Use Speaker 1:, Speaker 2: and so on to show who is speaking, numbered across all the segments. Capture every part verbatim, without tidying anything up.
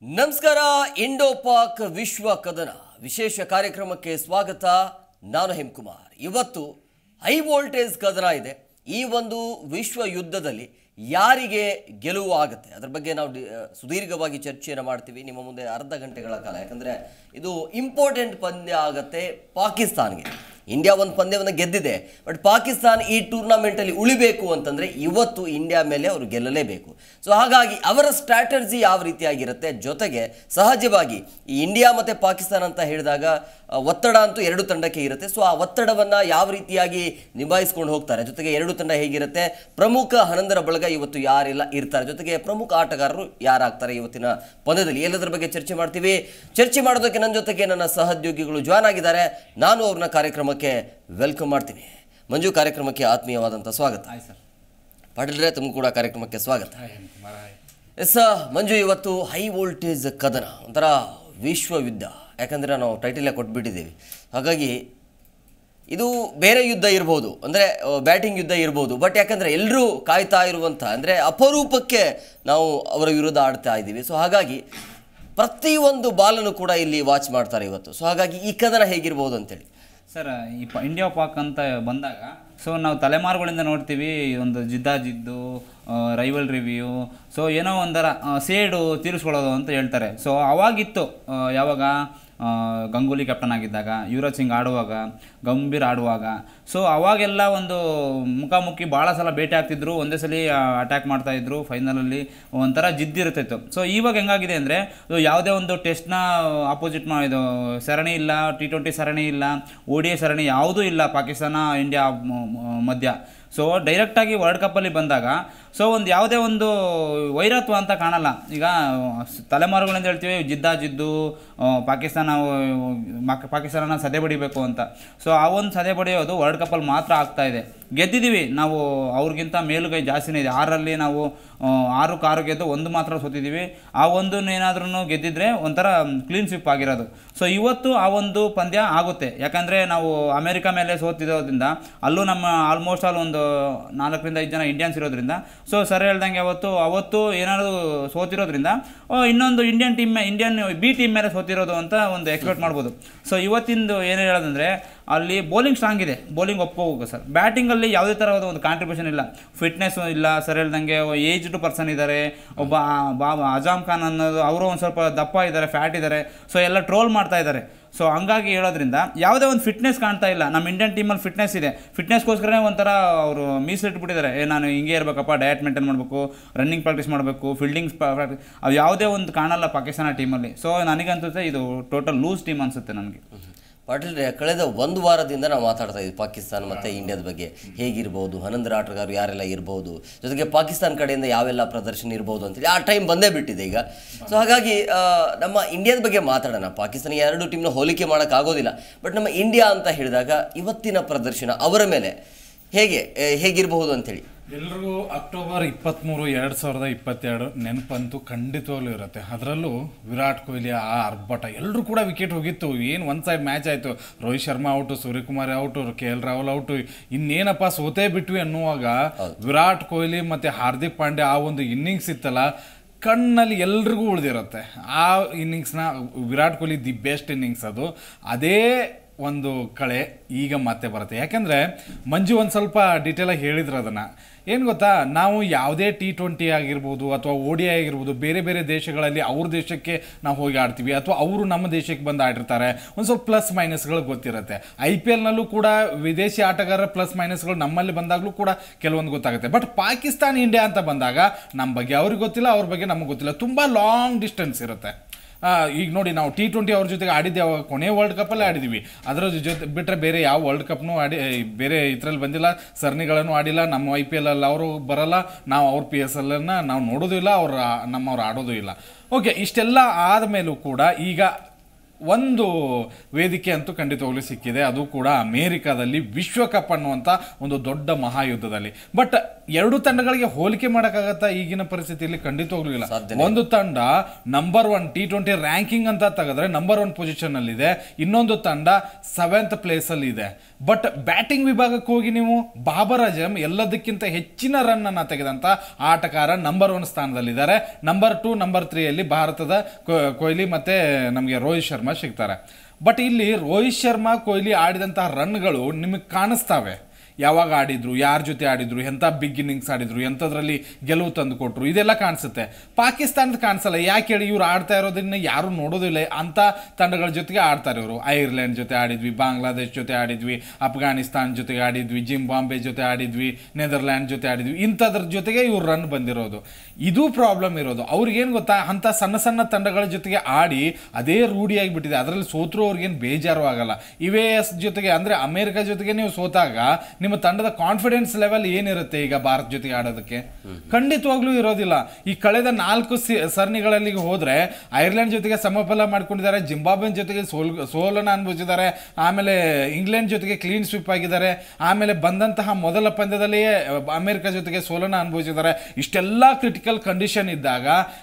Speaker 1: ನಮಸ್ಕಾರ. ಇಂಡೋ ಪಾಕ್ ವಿಶ್ವ ಕದನ ವಿಶೇಷ ಕಾರ್ಯಕ್ರಮಕ್ಕೆ ಸ್ವಾಗತ. ನಾನು ಹೇಮಕುಮಾರ್. ಇವತ್ತು ಹೈ ವೋಲ್ಟೇಜ್ ಕದನ ಇದೆ. ಈ ಒಂದು ವಿಶ್ವ ಯುದ್ಧದಲ್ಲಿ ಯಾರಿಗೆ ಗೆಲುವು ಆಗುತ್ತೆ ಅದರ ಬಗ್ಗೆ ನಾವು ಸುದೀರ್ಘವಾಗಿ ಚರ್ಚೆಯನ್ನು ಮಾಡ್ತೀವಿ ನಿಮ್ಮ ಮುಂದೆ ಅರ್ಧ ಗಂಟೆಗಳ ಕಾಲ. ಯಾಕಂದರೆ ಇದು ಇಂಪಾರ್ಟೆಂಟ್ ಪಂದ್ಯ ಆಗುತ್ತೆ ಪಾಕಿಸ್ತಾನ್ಗೆ. ಇಂಡಿಯಾ ಒಂದು ಪಂದ್ಯವನ್ನು ಗೆದ್ದಿದೆ, ಬಟ್ ಪಾಕಿಸ್ತಾನ್ ಈ ಟೂರ್ನಮೆಂಟಲ್ಲಿ ಉಳಿಬೇಕು ಅಂತಂದರೆ ಇವತ್ತು ಇಂಡಿಯಾ ಮೇಲೆ ಅವರು ಗೆಲ್ಲಲೇಬೇಕು. ಸೊ ಹಾಗಾಗಿ ಅವರ ಸ್ಟ್ರಾಟಜಿ ಯಾವ ರೀತಿಯಾಗಿರುತ್ತೆ, ಜೊತೆಗೆ ಸಹಜವಾಗಿ ಈ ಇಂಡಿಯಾ ಮತ್ತು ಪಾಕಿಸ್ತಾನ ಅಂತ ಹೇಳಿದಾಗ ಒತ್ತಡ ಅಂತೂ ಎರಡು ತಂಡಕ್ಕೆ ಇರುತ್ತೆ. ಸೊ ಆ ಒತ್ತಡವನ್ನು ಯಾವ ರೀತಿಯಾಗಿ ನಿಭಾಯಿಸ್ಕೊಂಡು ಹೋಗ್ತಾರೆ, ಜೊತೆಗೆ ಎರಡು ತಂಡ ಹೇಗಿರುತ್ತೆ, ಪ್ರಮುಖ ಹನ್ನೊಂದರ ಬಳಗ ಇವತ್ತು ಯಾರೆಲ್ಲ ಇರ್ತಾರೆ, ಜೊತೆಗೆ ಪ್ರಮುಖ ಆಟಗಾರರು ಯಾರಾಗ್ತಾರೆ ಇವತ್ತಿನ ಪಂದ್ಯದಲ್ಲಿ, ಎಲ್ಲದರ ಬಗ್ಗೆ ಚರ್ಚೆ ಮಾಡ್ತೀವಿ. ಚರ್ಚೆ ಮಾಡೋದಕ್ಕೆ ನನ್ನ ಜೊತೆಗೆ ನನ್ನ ಸಹೋದ್ಯೋಗಿಗಳು ಜಾಯ್ನ್ ಆಗಿದ್ದಾರೆ. ನಾನು ಅವ್ರನ್ನ ಕಾರ್ಯಕ್ರಮಕ್ಕೆ ವೆಲ್ಕಮ್ ಮಾಡ್ತೀನಿ. ಮಂಜು, ಕಾರ್ಯಕ್ರಮಕ್ಕೆ ಆತ್ಮೀಯವಾದಂಥ ಸ್ವಾಗತ. ಪಾಟೀಲ್ರೆ, ತಮಗೂ ಕೂಡ ಕಾರ್ಯಕ್ರಮಕ್ಕೆ ಸ್ವಾಗತ. ಎಸ್ ಮಂಜು, ಇವತ್ತು ಹೈ ವೋಲ್ಟೇಜ್ ಕದನ, ಒಂಥರ ವಿಶ್ವ ಯುದ್ಧ. ಯಾಕಂದರೆ ನಾವು ಟೈಟಲೇ ಕೊಟ್ಬಿಟ್ಟಿದ್ದೀವಿ. ಹಾಗಾಗಿ ಇದು ಬೇರೆ ಯುದ್ಧ ಇರ್ಬೋದು, ಅಂದರೆ ಬ್ಯಾಟಿಂಗ್ ಯುದ್ಧ ಇರ್ಬೋದು, ಬಟ್ ಯಾಕಂದರೆ ಎಲ್ಲರೂ ಕಾಯ್ತಾ ಇರುವಂಥ, ಅಂದರೆ ಅಪರೂಪಕ್ಕೆ ನಾವು ಅವರ ವಿರುದ್ಧ ಆಡ್ತಾ ಇದ್ದೀವಿ. ಸೊ ಹಾಗಾಗಿ ಪ್ರತಿಯೊಂದು ಬಾಲನ್ನು ಕೂಡ ಇಲ್ಲಿ ವಾಚ್ ಮಾಡ್ತಾರೆ ಇವತ್ತು. ಸೊ ಹಾಗಾಗಿ ಈ ಕದನ ಹೇಗಿರ್ಬೋದು ಅಂತೇಳಿ
Speaker 2: ಸರ್, ಈ ಪ ಇಂಡಿಯಾ ಪಾಕ್ ಅಂತ ಬಂದಾಗ ಸೊ ನಾವು ತಲೆಮಾರುಗಳಿಂದ ನೋಡ್ತೀವಿ, ಒಂದು ಜಿದ್ದಾ ಜಿದ್ದು, ರೈವಲ್ ರಿವ್ಯೂ, ಸೊ ಏನೋ ಒಂಥರ ಸೇಡು ತೀರಿಸ್ಕೊಳ್ಳೋದು ಅಂತ ಹೇಳ್ತಾರೆ. ಸೊ ಅವಾಗಿತ್ತು, ಯಾವಾಗ ಗಂಗೂಲಿ ಕ್ಯಾಪ್ಟನ್ ಆಗಿದ್ದಾಗ, ಯುವರಾಜ್ ಸಿಂಗ್ ಆಡುವಾಗ, ಗಂಭೀರ್ ಆಡುವಾಗ, ಸೊ ಅವಾಗೆಲ್ಲ ಒಂದು ಮುಖಾಮುಖಿ ಭಾಳ ಸಲ ಭೇಟಿ ಆಗ್ತಿದ್ರು, ಒಂದೇ ಸಲ ಅಟ್ಯಾಕ್ ಮಾಡ್ತಾಯಿದ್ರು. ಫೈನಲಲ್ಲಿ ಒಂಥರ ಜಿದ್ದಿರುತ್ತಿತ್ತು. ಸೊ ಇವಾಗ ಹೆಂಗಾಗಿದೆ ಅಂದರೆ ಯಾವುದೇ ಒಂದು ಟೆಸ್ಟ್ನ ಆಪೋಸಿಟ್ ಮಾ ಇದು ಸರಣಿ ಇಲ್ಲ, ಟಿ ಟ್ವೆಂಟಿ ಸರಣಿ ಇಲ್ಲ, ಓ ಡಿ ಐ ಸರಣಿ ಯಾವುದೂ ಇಲ್ಲ ಪಾಕಿಸ್ತಾನ ಇಂಡಿಯಾ ಮಧ್ಯ. ಸೊ ಡೈರೆಕ್ಟಾಗಿ ವರ್ಲ್ಡ್ ಕಪ್ಪಲ್ಲಿ ಬಂದಾಗ ಸೊ ಒಂದು ಯಾವುದೇ ಒಂದು ವೈರತ್ವ ಅಂತ ಕಾಣಲ್ಲ. ಈಗ ತಲೆಮಾರುಗಳಿಂದ ಹೇಳ್ತೀವಿ ಜಿದ್ದಾ ಜಿದ್ದು, ಪಾಕಿಸ್ತಾನ ಪಾಕಿಸ್ತಾನನ ಸದೆ ಬಡಿಬೇಕು ಅಂತ. ಸೊ ಆ ಒಂದು ಸದೆ ಬಡಿಯೋದು ವರ್ಲ್ಡ್ ಕಪ್ಪಲ್ಲಿ ಮಾತ್ರ ಆಗ್ತಾ ಇದೆ. ಗೆದ್ದಿದ್ದೀವಿ ನಾವು, ಅವ್ರಿಗಿಂತ ಮೇಲುಗೈ ಜಾಸ್ತಿನೇ ಇದೆ. ಆರಲ್ಲಿ ನಾವು ಆರು ಕಾರು ಗೆದ್ದು ಒಂದು ಮಾತ್ರ ಸೋತಿದ್ದೀವಿ. ಆ ಒಂದು ಏನಾದ್ರೂ ಗೆದ್ದಿದ್ರೆ ಒಂಥರ ಕ್ಲೀನ್ ಸ್ವಿಪ್ ಆಗಿರೋದು. ಸೊ ಇವತ್ತು ಆ ಒಂದು ಪಂದ್ಯ ಆಗುತ್ತೆ. ಯಾಕಂದರೆ ನಾವು ಅಮೆರಿಕ ಮೇಲೆ ಸೋತಿರೋದ್ರಿಂದ ಅಲ್ಲೂ ನಮ್ಮ ಆಲ್ಮೋಸ್ಟ್ ಆಲ್ ಒಂದು ನಾಲ್ಕರಿಂದ ಐದು ಜನ ಇಂಡಿಯನ್ಸ್ ಇರೋದ್ರಿಂದ, ಸೊ ಸರ್ ಹೇಳ್ದಂಗೆ ಅವತ್ತು ಅವತ್ತು ಏನಾದರೂ ಸೋತಿರೋದ್ರಿಂದ ಇನ್ನೊಂದು Indian team Indian B team ಮೇಲೆ ಸೋತಿರೋದು ಅಂತ ಒಂದು ಎಕ್ಸ್ಪೆಕ್ಟ್ ಮಾಡ್ಬೋದು. ಸೊ ಇವತ್ತಿಂದು ಏನು ಹೇಳೋದಂದರೆ ಅಲ್ಲಿ ಬೌಲಿಂಗ್ ಸ್ಟ್ರಾಂಗ್ ಇದೆ, ಬೌಲಿಂಗ್ ಒಪ್ಕೋಬೇಕು ಸರ್. ಬ್ಯಾಟಿಂಗಲ್ಲಿ ಯಾವುದೇ ಥರದ ಒಂದು ಕಾಂಟ್ರಿಬ್ಯೂಷನ್ ಇಲ್ಲ, ಫಿಟ್ನೆಸ್ಸು ಇಲ್ಲ. ಸರ್ ಹೇಳ್ದಂಗೆ ಏಜ್ಡ್ ಪರ್ಸನ್ ಇದ್ದಾರೆ, ಒಬ್ಬ ಬಾ ಅಜಾಮ್ ಖಾನ್ ಅನ್ನೋದು ಅವರು ಒಂದು ಸ್ವಲ್ಪ ದಪ್ಪ ಇದ್ದಾರೆ, ಫ್ಯಾಟ್ ಇದ್ದಾರೆ. ಸೊ ಎಲ್ಲ ಟ್ರೋಲ್ ಮಾಡ್ತಾ ಇದ್ದಾರೆ. ಸೊ ಹಂಗಾಗಿ ಹೇಳೋದ್ರಿಂದ ಯಾವುದೇ ಒಂದು ಫಿಟ್ನೆಸ್ ಕಾಣ್ತಾ ಇಲ್ಲ. ನಮ್ಮ ಇಂಡಿಯನ್ ಟೀಮಲ್ಲಿ ಫಿಟ್ನೆಸ್ ಇದೆ, ಫಿಟ್ನೆಸ್ಗೋಸ್ಕರನೇ ಒಂಥರ ಅವರು ಮೀಸಲಿಟ್ಬಿಟ್ಟಿದ್ದಾರೆ. ಏ ನಾನು ಹಿಂಗೆ ಇರಬೇಕಪ್ಪ, ಡಯಟ್ ಮೇಂಟೈನ್ ಮಾಡಬೇಕು, ರನ್ನಿಂಗ್ ಪ್ರಾಕ್ಟೀಸ್ ಮಾಡಬೇಕು, ಫೀಲ್ಡಿಂಗ್ ಪ್ರಾಕ್ಟೀಸ್, ಅದು ಯಾವುದೇ ಒಂದು ಕಾಣಲ್ಲ ಪಾಕಿಸ್ತಾನ ಟೀಮಲ್ಲಿ. ಸೊ ನನಗನ್ಸುತ್ತೆ ಇದು ಟೋಟಲ್ ಲೂಸ್ ಟೀಮ್ ಅನಿಸುತ್ತೆ ನನಗೆ.
Speaker 1: ಪಾಟೀಲ್, ಕಳೆದ ಒಂದು ವಾರದಿಂದ ನಾವು ಮಾತಾಡ್ತಾ ಇದ್ವಿ ಪಾಕಿಸ್ತಾನ ಮತ್ತು ಇಂಡಿಯಾದ ಬಗ್ಗೆ. ಹೇಗಿರ್ಬೋದು, ಹನ್ನೊಂದರ ಆಟಗಾರರು ಯಾರೆಲ್ಲ ಇರ್ಬೋದು, ಜೊತೆಗೆ ಪಾಕಿಸ್ತಾನ ಕಡೆಯಿಂದ ಯಾವೆಲ್ಲ ಪ್ರದರ್ಶನ ಇರ್ಬೋದು ಅಂತೇಳಿ ಆ ಟೈಮ್ ಬಂದೇ ಬಿಟ್ಟಿದೆ ಈಗ. ಸೊ ಹಾಗಾಗಿ ನಮ್ಮ ಇಂಡಿಯಾದ ಬಗ್ಗೆ ಮಾತಾಡೋಣ. ಪಾಕಿಸ್ತಾನ ಎರಡು ಟೀಮ್ನ ಹೋಲಿಕೆ ಮಾಡೋಕ್ಕಾಗೋದಿಲ್ಲ, ಬಟ್ ನಮ್ಮ ಇಂಡಿಯಾ ಅಂತ ಹೇಳಿದಾಗ ಇವತ್ತಿನ ಪ್ರದರ್ಶನ ಅವರ ಮೇಲೆ ಹೇಗೆ ಹೇಗಿರಬಹುದು ಅಂತೇಳಿ
Speaker 3: ಎಲ್ರಿಗೂ ಅಕ್ಟೋಬರ್ ಇಪ್ಪತ್ತ್ಮೂರು ಎರಡು ಸಾವಿರದ ಇಪ್ಪತ್ತೆರಡು ನೆನಪಂತೂ ಖಂಡಿತವಾಗ್ಲೂ ಇರುತ್ತೆ. ಅದರಲ್ಲೂ ವಿರಾಟ್ ಕೊಹ್ಲಿ ಆ ಅರ್ಭಟ, ಎಲ್ಲರೂ ಕೂಡ ವಿಕೆಟ್ ಹೋಗಿತ್ತು. ಏನು ಒನ್ ಸೈಡ್ ಮ್ಯಾಚ್ ಆಯಿತು, Rohit Sharma out, Suryakumar out, K L Rahul out, ಇನ್ನೇನಪ್ಪ ಸೋತೇ ಬಿಟ್ವಿ ಅನ್ನುವಾಗ ವಿರಾಟ್ ಕೊಹ್ಲಿ ಮತ್ತು ಹಾರ್ದಿಕ್ ಪಾಂಡ್ಯ ಆ ಒಂದು ಇನ್ನಿಂಗ್ಸ್ ಇತ್ತಲ್ಲ, ಕಣ್ಣಲ್ಲಿ ಎಲ್ರಿಗೂ ಉಳಿದಿರುತ್ತೆ. ಆ ಇನ್ನಿಂಗ್ಸ್ನ Virat Kohli the best innings ಅದು. ಅದೇ ಒಂದು ಕಳೆ ಈಗ ಮತ್ತೆ ಬರುತ್ತೆ. ಯಾಕೆಂದರೆ ಮಂಜು ಒಂದು ಸ್ವಲ್ಪ ಡೀಟೇಲಾಗಿ ಹೇಳಿದ್ರು ಅದನ್ನು. ಏನು ಗೊತ್ತಾ, ನಾವು ಯಾವುದೇ ಟಿ ಟ್ವೆಂಟಿ ಆಗಿರ್ಬೋದು ಅಥವಾ ಓ ಡಿ ಐ ಆಗಿರ್ಬೋದು, ಬೇರೆ ಬೇರೆ ದೇಶಗಳಲ್ಲಿ ಅವ್ರ ದೇಶಕ್ಕೆ ನಾವು ಹೋಗಿ ಆಡ್ತೀವಿ, ಅಥವಾ ಅವರು ನಮ್ಮ ದೇಶಕ್ಕೆ ಬಂದು ಆಡಿರ್ತಾರೆ. ಒಂದು ಸ್ವಲ್ಪ ಪ್ಲಸ್ ಮೈನಸ್ಗಳು ಗೊತ್ತಿರುತ್ತೆ. ಐ ಪಿ ಎಲ್ನಲ್ಲೂ ಕೂಡ ವಿದೇಶಿ ಆಟಗಾರರ ಪ್ಲಸ್ ಮೈನಸ್ಗಳು ನಮ್ಮಲ್ಲಿ ಬಂದಾಗಲೂ ಕೂಡ ಕೆಲವೊಂದು ಗೊತ್ತಾಗುತ್ತೆ. ಬಟ್ ಪಾಕಿಸ್ತಾನ ಇಂಡಿಯಾ ಅಂತ ಬಂದಾಗ ನಮ್ಮ ಬಗ್ಗೆ ಅವ್ರಿಗೆ ಗೊತ್ತಿಲ್ಲ, ಅವ್ರ ಬಗ್ಗೆ ನಮಗೆ ಗೊತ್ತಿಲ್ಲ. ತುಂಬ ಲಾಂಗ್ ಡಿಸ್ಟೆನ್ಸ್ ಇರುತ್ತೆ. ಈಗ ನೋಡಿ, ನಾವು ಟಿ ಟ್ವೆಂಟಿ ಅವ್ರ ಜೊತೆಗೆ ಆಡಿದ್ದೆ, ಅವಾಗ ಕೊನೆ ವರ್ಲ್ಡ್ ಕಪ್ಪಲ್ಲೇ ಆಡಿದ್ವಿ. ಅದರ ಜೊತೆ ಬಿಟ್ಟರೆ ಬೇರೆ ಯಾವ ವರ್ಲ್ಡ್ ಕಪ್ನೂ ಆಡಿ ಬೇರೆ ಇದರಲ್ಲಿ ಬಂದಿಲ್ಲ, ಸರಣಿಗಳನ್ನು ಆಡಿಲ್ಲ. ನಮ್ಮ ಐ ಪಿ ಎಲ್ ಅಲ್ಲಿ ಅವರು ಬರಲ್ಲ, ನಾವು ಅವ್ರ ಪಿ ಎಸ್ ಎಲ್ ಅನ್ನು ನಾವು ನೋಡೋದು ಇಲ್ಲ, ಅವ್ರ ನಮ್ಮವ್ರು ಆಡೋದು ಇಲ್ಲ. ಓಕೆ, ಇಷ್ಟೆಲ್ಲ ಆದಮೇಲೂ ಕೂಡ ಈಗ ಒಂದು ವೇದಿಕೆ ಅಂತೂ ಖಂಡಿತವಾಗ್ಲೂ ಸಿಕ್ಕಿದೆ, ಅದು ಕೂಡ ಅಮೇರಿಕಾದಲ್ಲಿ ವಿಶ್ವಕಪ್ ಅನ್ನುವಂಥ ಒಂದು ದೊಡ್ಡ ಮಹಾಯುದ್ಧದಲ್ಲಿ. ಬಟ್ ಎರಡು ತಂಡಗಳಿಗೆ ಹೋಲಿಕೆ ಮಾಡೋಕ್ಕಾಗತ್ತಾ ಈಗಿನ ಪರಿಸ್ಥಿತಿಯಲ್ಲಿ? ಖಂಡಿತವಾಗ್ಲೂ ಇಲ್ಲ. ಒಂದು ತಂಡ number one T twenty ranking ಅಂತ ತೆಗೆದ್ರೆ ನಂಬರ್ ಒನ್ ಪೊಸಿಷನ್ ಅಲ್ಲಿ ಇದೆ, ಇನ್ನೊಂದು ತಂಡ ಸೆವೆಂತ್ ಪ್ಲೇಸ್ ಅಲ್ಲಿ ಇದೆ. ಬಟ್ ಬ್ಯಾಟಿಂಗ್ ವಿಭಾಗಕ್ಕೆ ಹೋಗಿ ನೀವು ಬಾಬರ್ ಅಜಮ್ ಎಲ್ಲದಕ್ಕಿಂತ ಹೆಚ್ಚಿನ ರನ್ ಅನ್ನ ತೆಗೆದಂತ ಆಟಗಾರ ನಂಬರ್ ಒನ್ ಸ್ಥಾನದಲ್ಲಿದ್ದಾರೆ. ನಂಬರ್ ಟು ನಂಬರ್ ತ್ರೀಯಲ್ಲಿ ಭಾರತದ ಕೊಹ್ಲಿ ಮತ್ತೆ ನಮಗೆ ರೋಹಿತ್ ಶರ್ಮಾ ಸಿಗ್ತಾರೆ. ಬಟ್ ಇಲ್ಲಿ ರೋಹಿತ್ ಶರ್ಮಾ ಕೊಹ್ಲಿ ಆಡಿದಂತಹ ರನ್ಗಳು ನಿಮಗೆ ಕಾಣಿಸ್ತಾವೆ. ಯಾವಾಗ ಆಡಿದ್ರು, ಯಾರ ಜೊತೆ ಆಡಿದ್ರು, ಎಂಥ ಬಿಗ್ ಇನ್ನಿಂಗ್ಸ್ ಆಡಿದ್ರು, ಎಂಥದ್ರಲ್ಲಿ ಗೆಲುವು ತಂದು ಕೊಟ್ಟರು, ಇದೆಲ್ಲ ಕಾಣಿಸುತ್ತೆ. ಪಾಕಿಸ್ತಾನದ ಕಾಣಿಸಲ್ಲ. ಯಾಕೆ ಹೇಳಿ, ಇವ್ರು ಆಡ್ತಾ ಇರೋದನ್ನ ಯಾರು ನೋಡೋದಿಲ್ಲ. ಅಂಥ ತಂಡಗಳ ಜೊತೆಗೆ ಆಡ್ತಾರೆ ಇವರು. ಐರ್ಲೆಂಡ್ ಜೊತೆ ಆಡಿದ್ವಿ, ಬಾಂಗ್ಲಾದೇಶ್ ಜೊತೆ ಆಡಿದ್ವಿ, ಅಫ್ಘಾನಿಸ್ತಾನ್ ಜೊತೆಗೆ ಆಡಿದ್ವಿ, ಜಿಂಬಾಂಬೆ ಜೊತೆ ಆಡಿದ್ವಿ, ನೆದರ್ಲ್ಯಾಂಡ್ ಜೊತೆ ಆಡಿದ್ವಿ. ಇಂಥದ್ರ ಜೊತೆಗೆ ಇವ್ರು ರನ್ ಬಂದಿರೋದು. ಇದು ಪ್ರಾಬ್ಲಮ್ ಇರೋದು. ಅವ್ರಿಗೇನು ಗೊತ್ತಾ, ಅಂಥ ಸಣ್ಣ ಸಣ್ಣ ತಂಡಗಳ ಜೊತೆಗೆ ಆಡಿ ಅದೇ ರೂಢಿಯಾಗಿಬಿಟ್ಟಿದೆ. ಅದರಲ್ಲಿ ಸೋತ್ರು ಅವ್ರಿಗೇನು ಬೇಜಾರು ಆಗಲ್ಲ. ಯು ಎ ಎಸ್ ಜೊತೆಗೆ ಅಂದರೆ ಅಮೆರಿಕ ಜೊತೆಗೆ ನೀವು ಸೋತಾಗ ನಿಮ್ಮ ತಂಡದ ಕಾನ್ಫಿಡೆನ್ಸ್ ಲೆವೆಲ್ ಏನಿರುತ್ತೆ ಈಗ ಭಾರತ ಜೊತೆಗೆ ಆಡೋದಕ್ಕೆ? ಖಂಡಿತವಾಗ್ಲೂ ಇರೋದಿಲ್ಲ. ಈ ಕಳೆದ ನಾಲ್ಕು ಸರಣಿಗಳಲ್ಲಿ ಹೋದ್ರೆ ಐರ್ಲೆಂಡ್ ಜೊತೆಗೆ ಸಮಫಲ ಮಾಡ್ಕೊಂಡಿದ್ದಾರೆ, ಜಿಂಬಾಬ್ವೆ ಜೊತೆಗೆ ಸೋಲ್ ಸೋಲನ್ನು ಅನುಭವಿಸಿದ್ದಾರೆ, ಆಮೇಲೆ ಇಂಗ್ಲೆಂಡ್ ಜೊತೆಗೆ ಕ್ಲೀನ್ ಸ್ವೀಪ್ ಆಗಿದ್ದಾರೆ, ಆಮೇಲೆ ಬಂದಂತಹ ಮೊದಲ ಪಂದ್ಯದಲ್ಲಿಯೇ ಅಮೆರಿಕ ಜೊತೆಗೆ ಸೋಲನ್ನು ಅನುಭವಿಸಿದ್ದಾರೆ. ಇಷ್ಟೆಲ್ಲ ಕ್ರಿಟಿಕಲ್ ಕಂಡೀಷನ್ ಇದ್ದಾಗ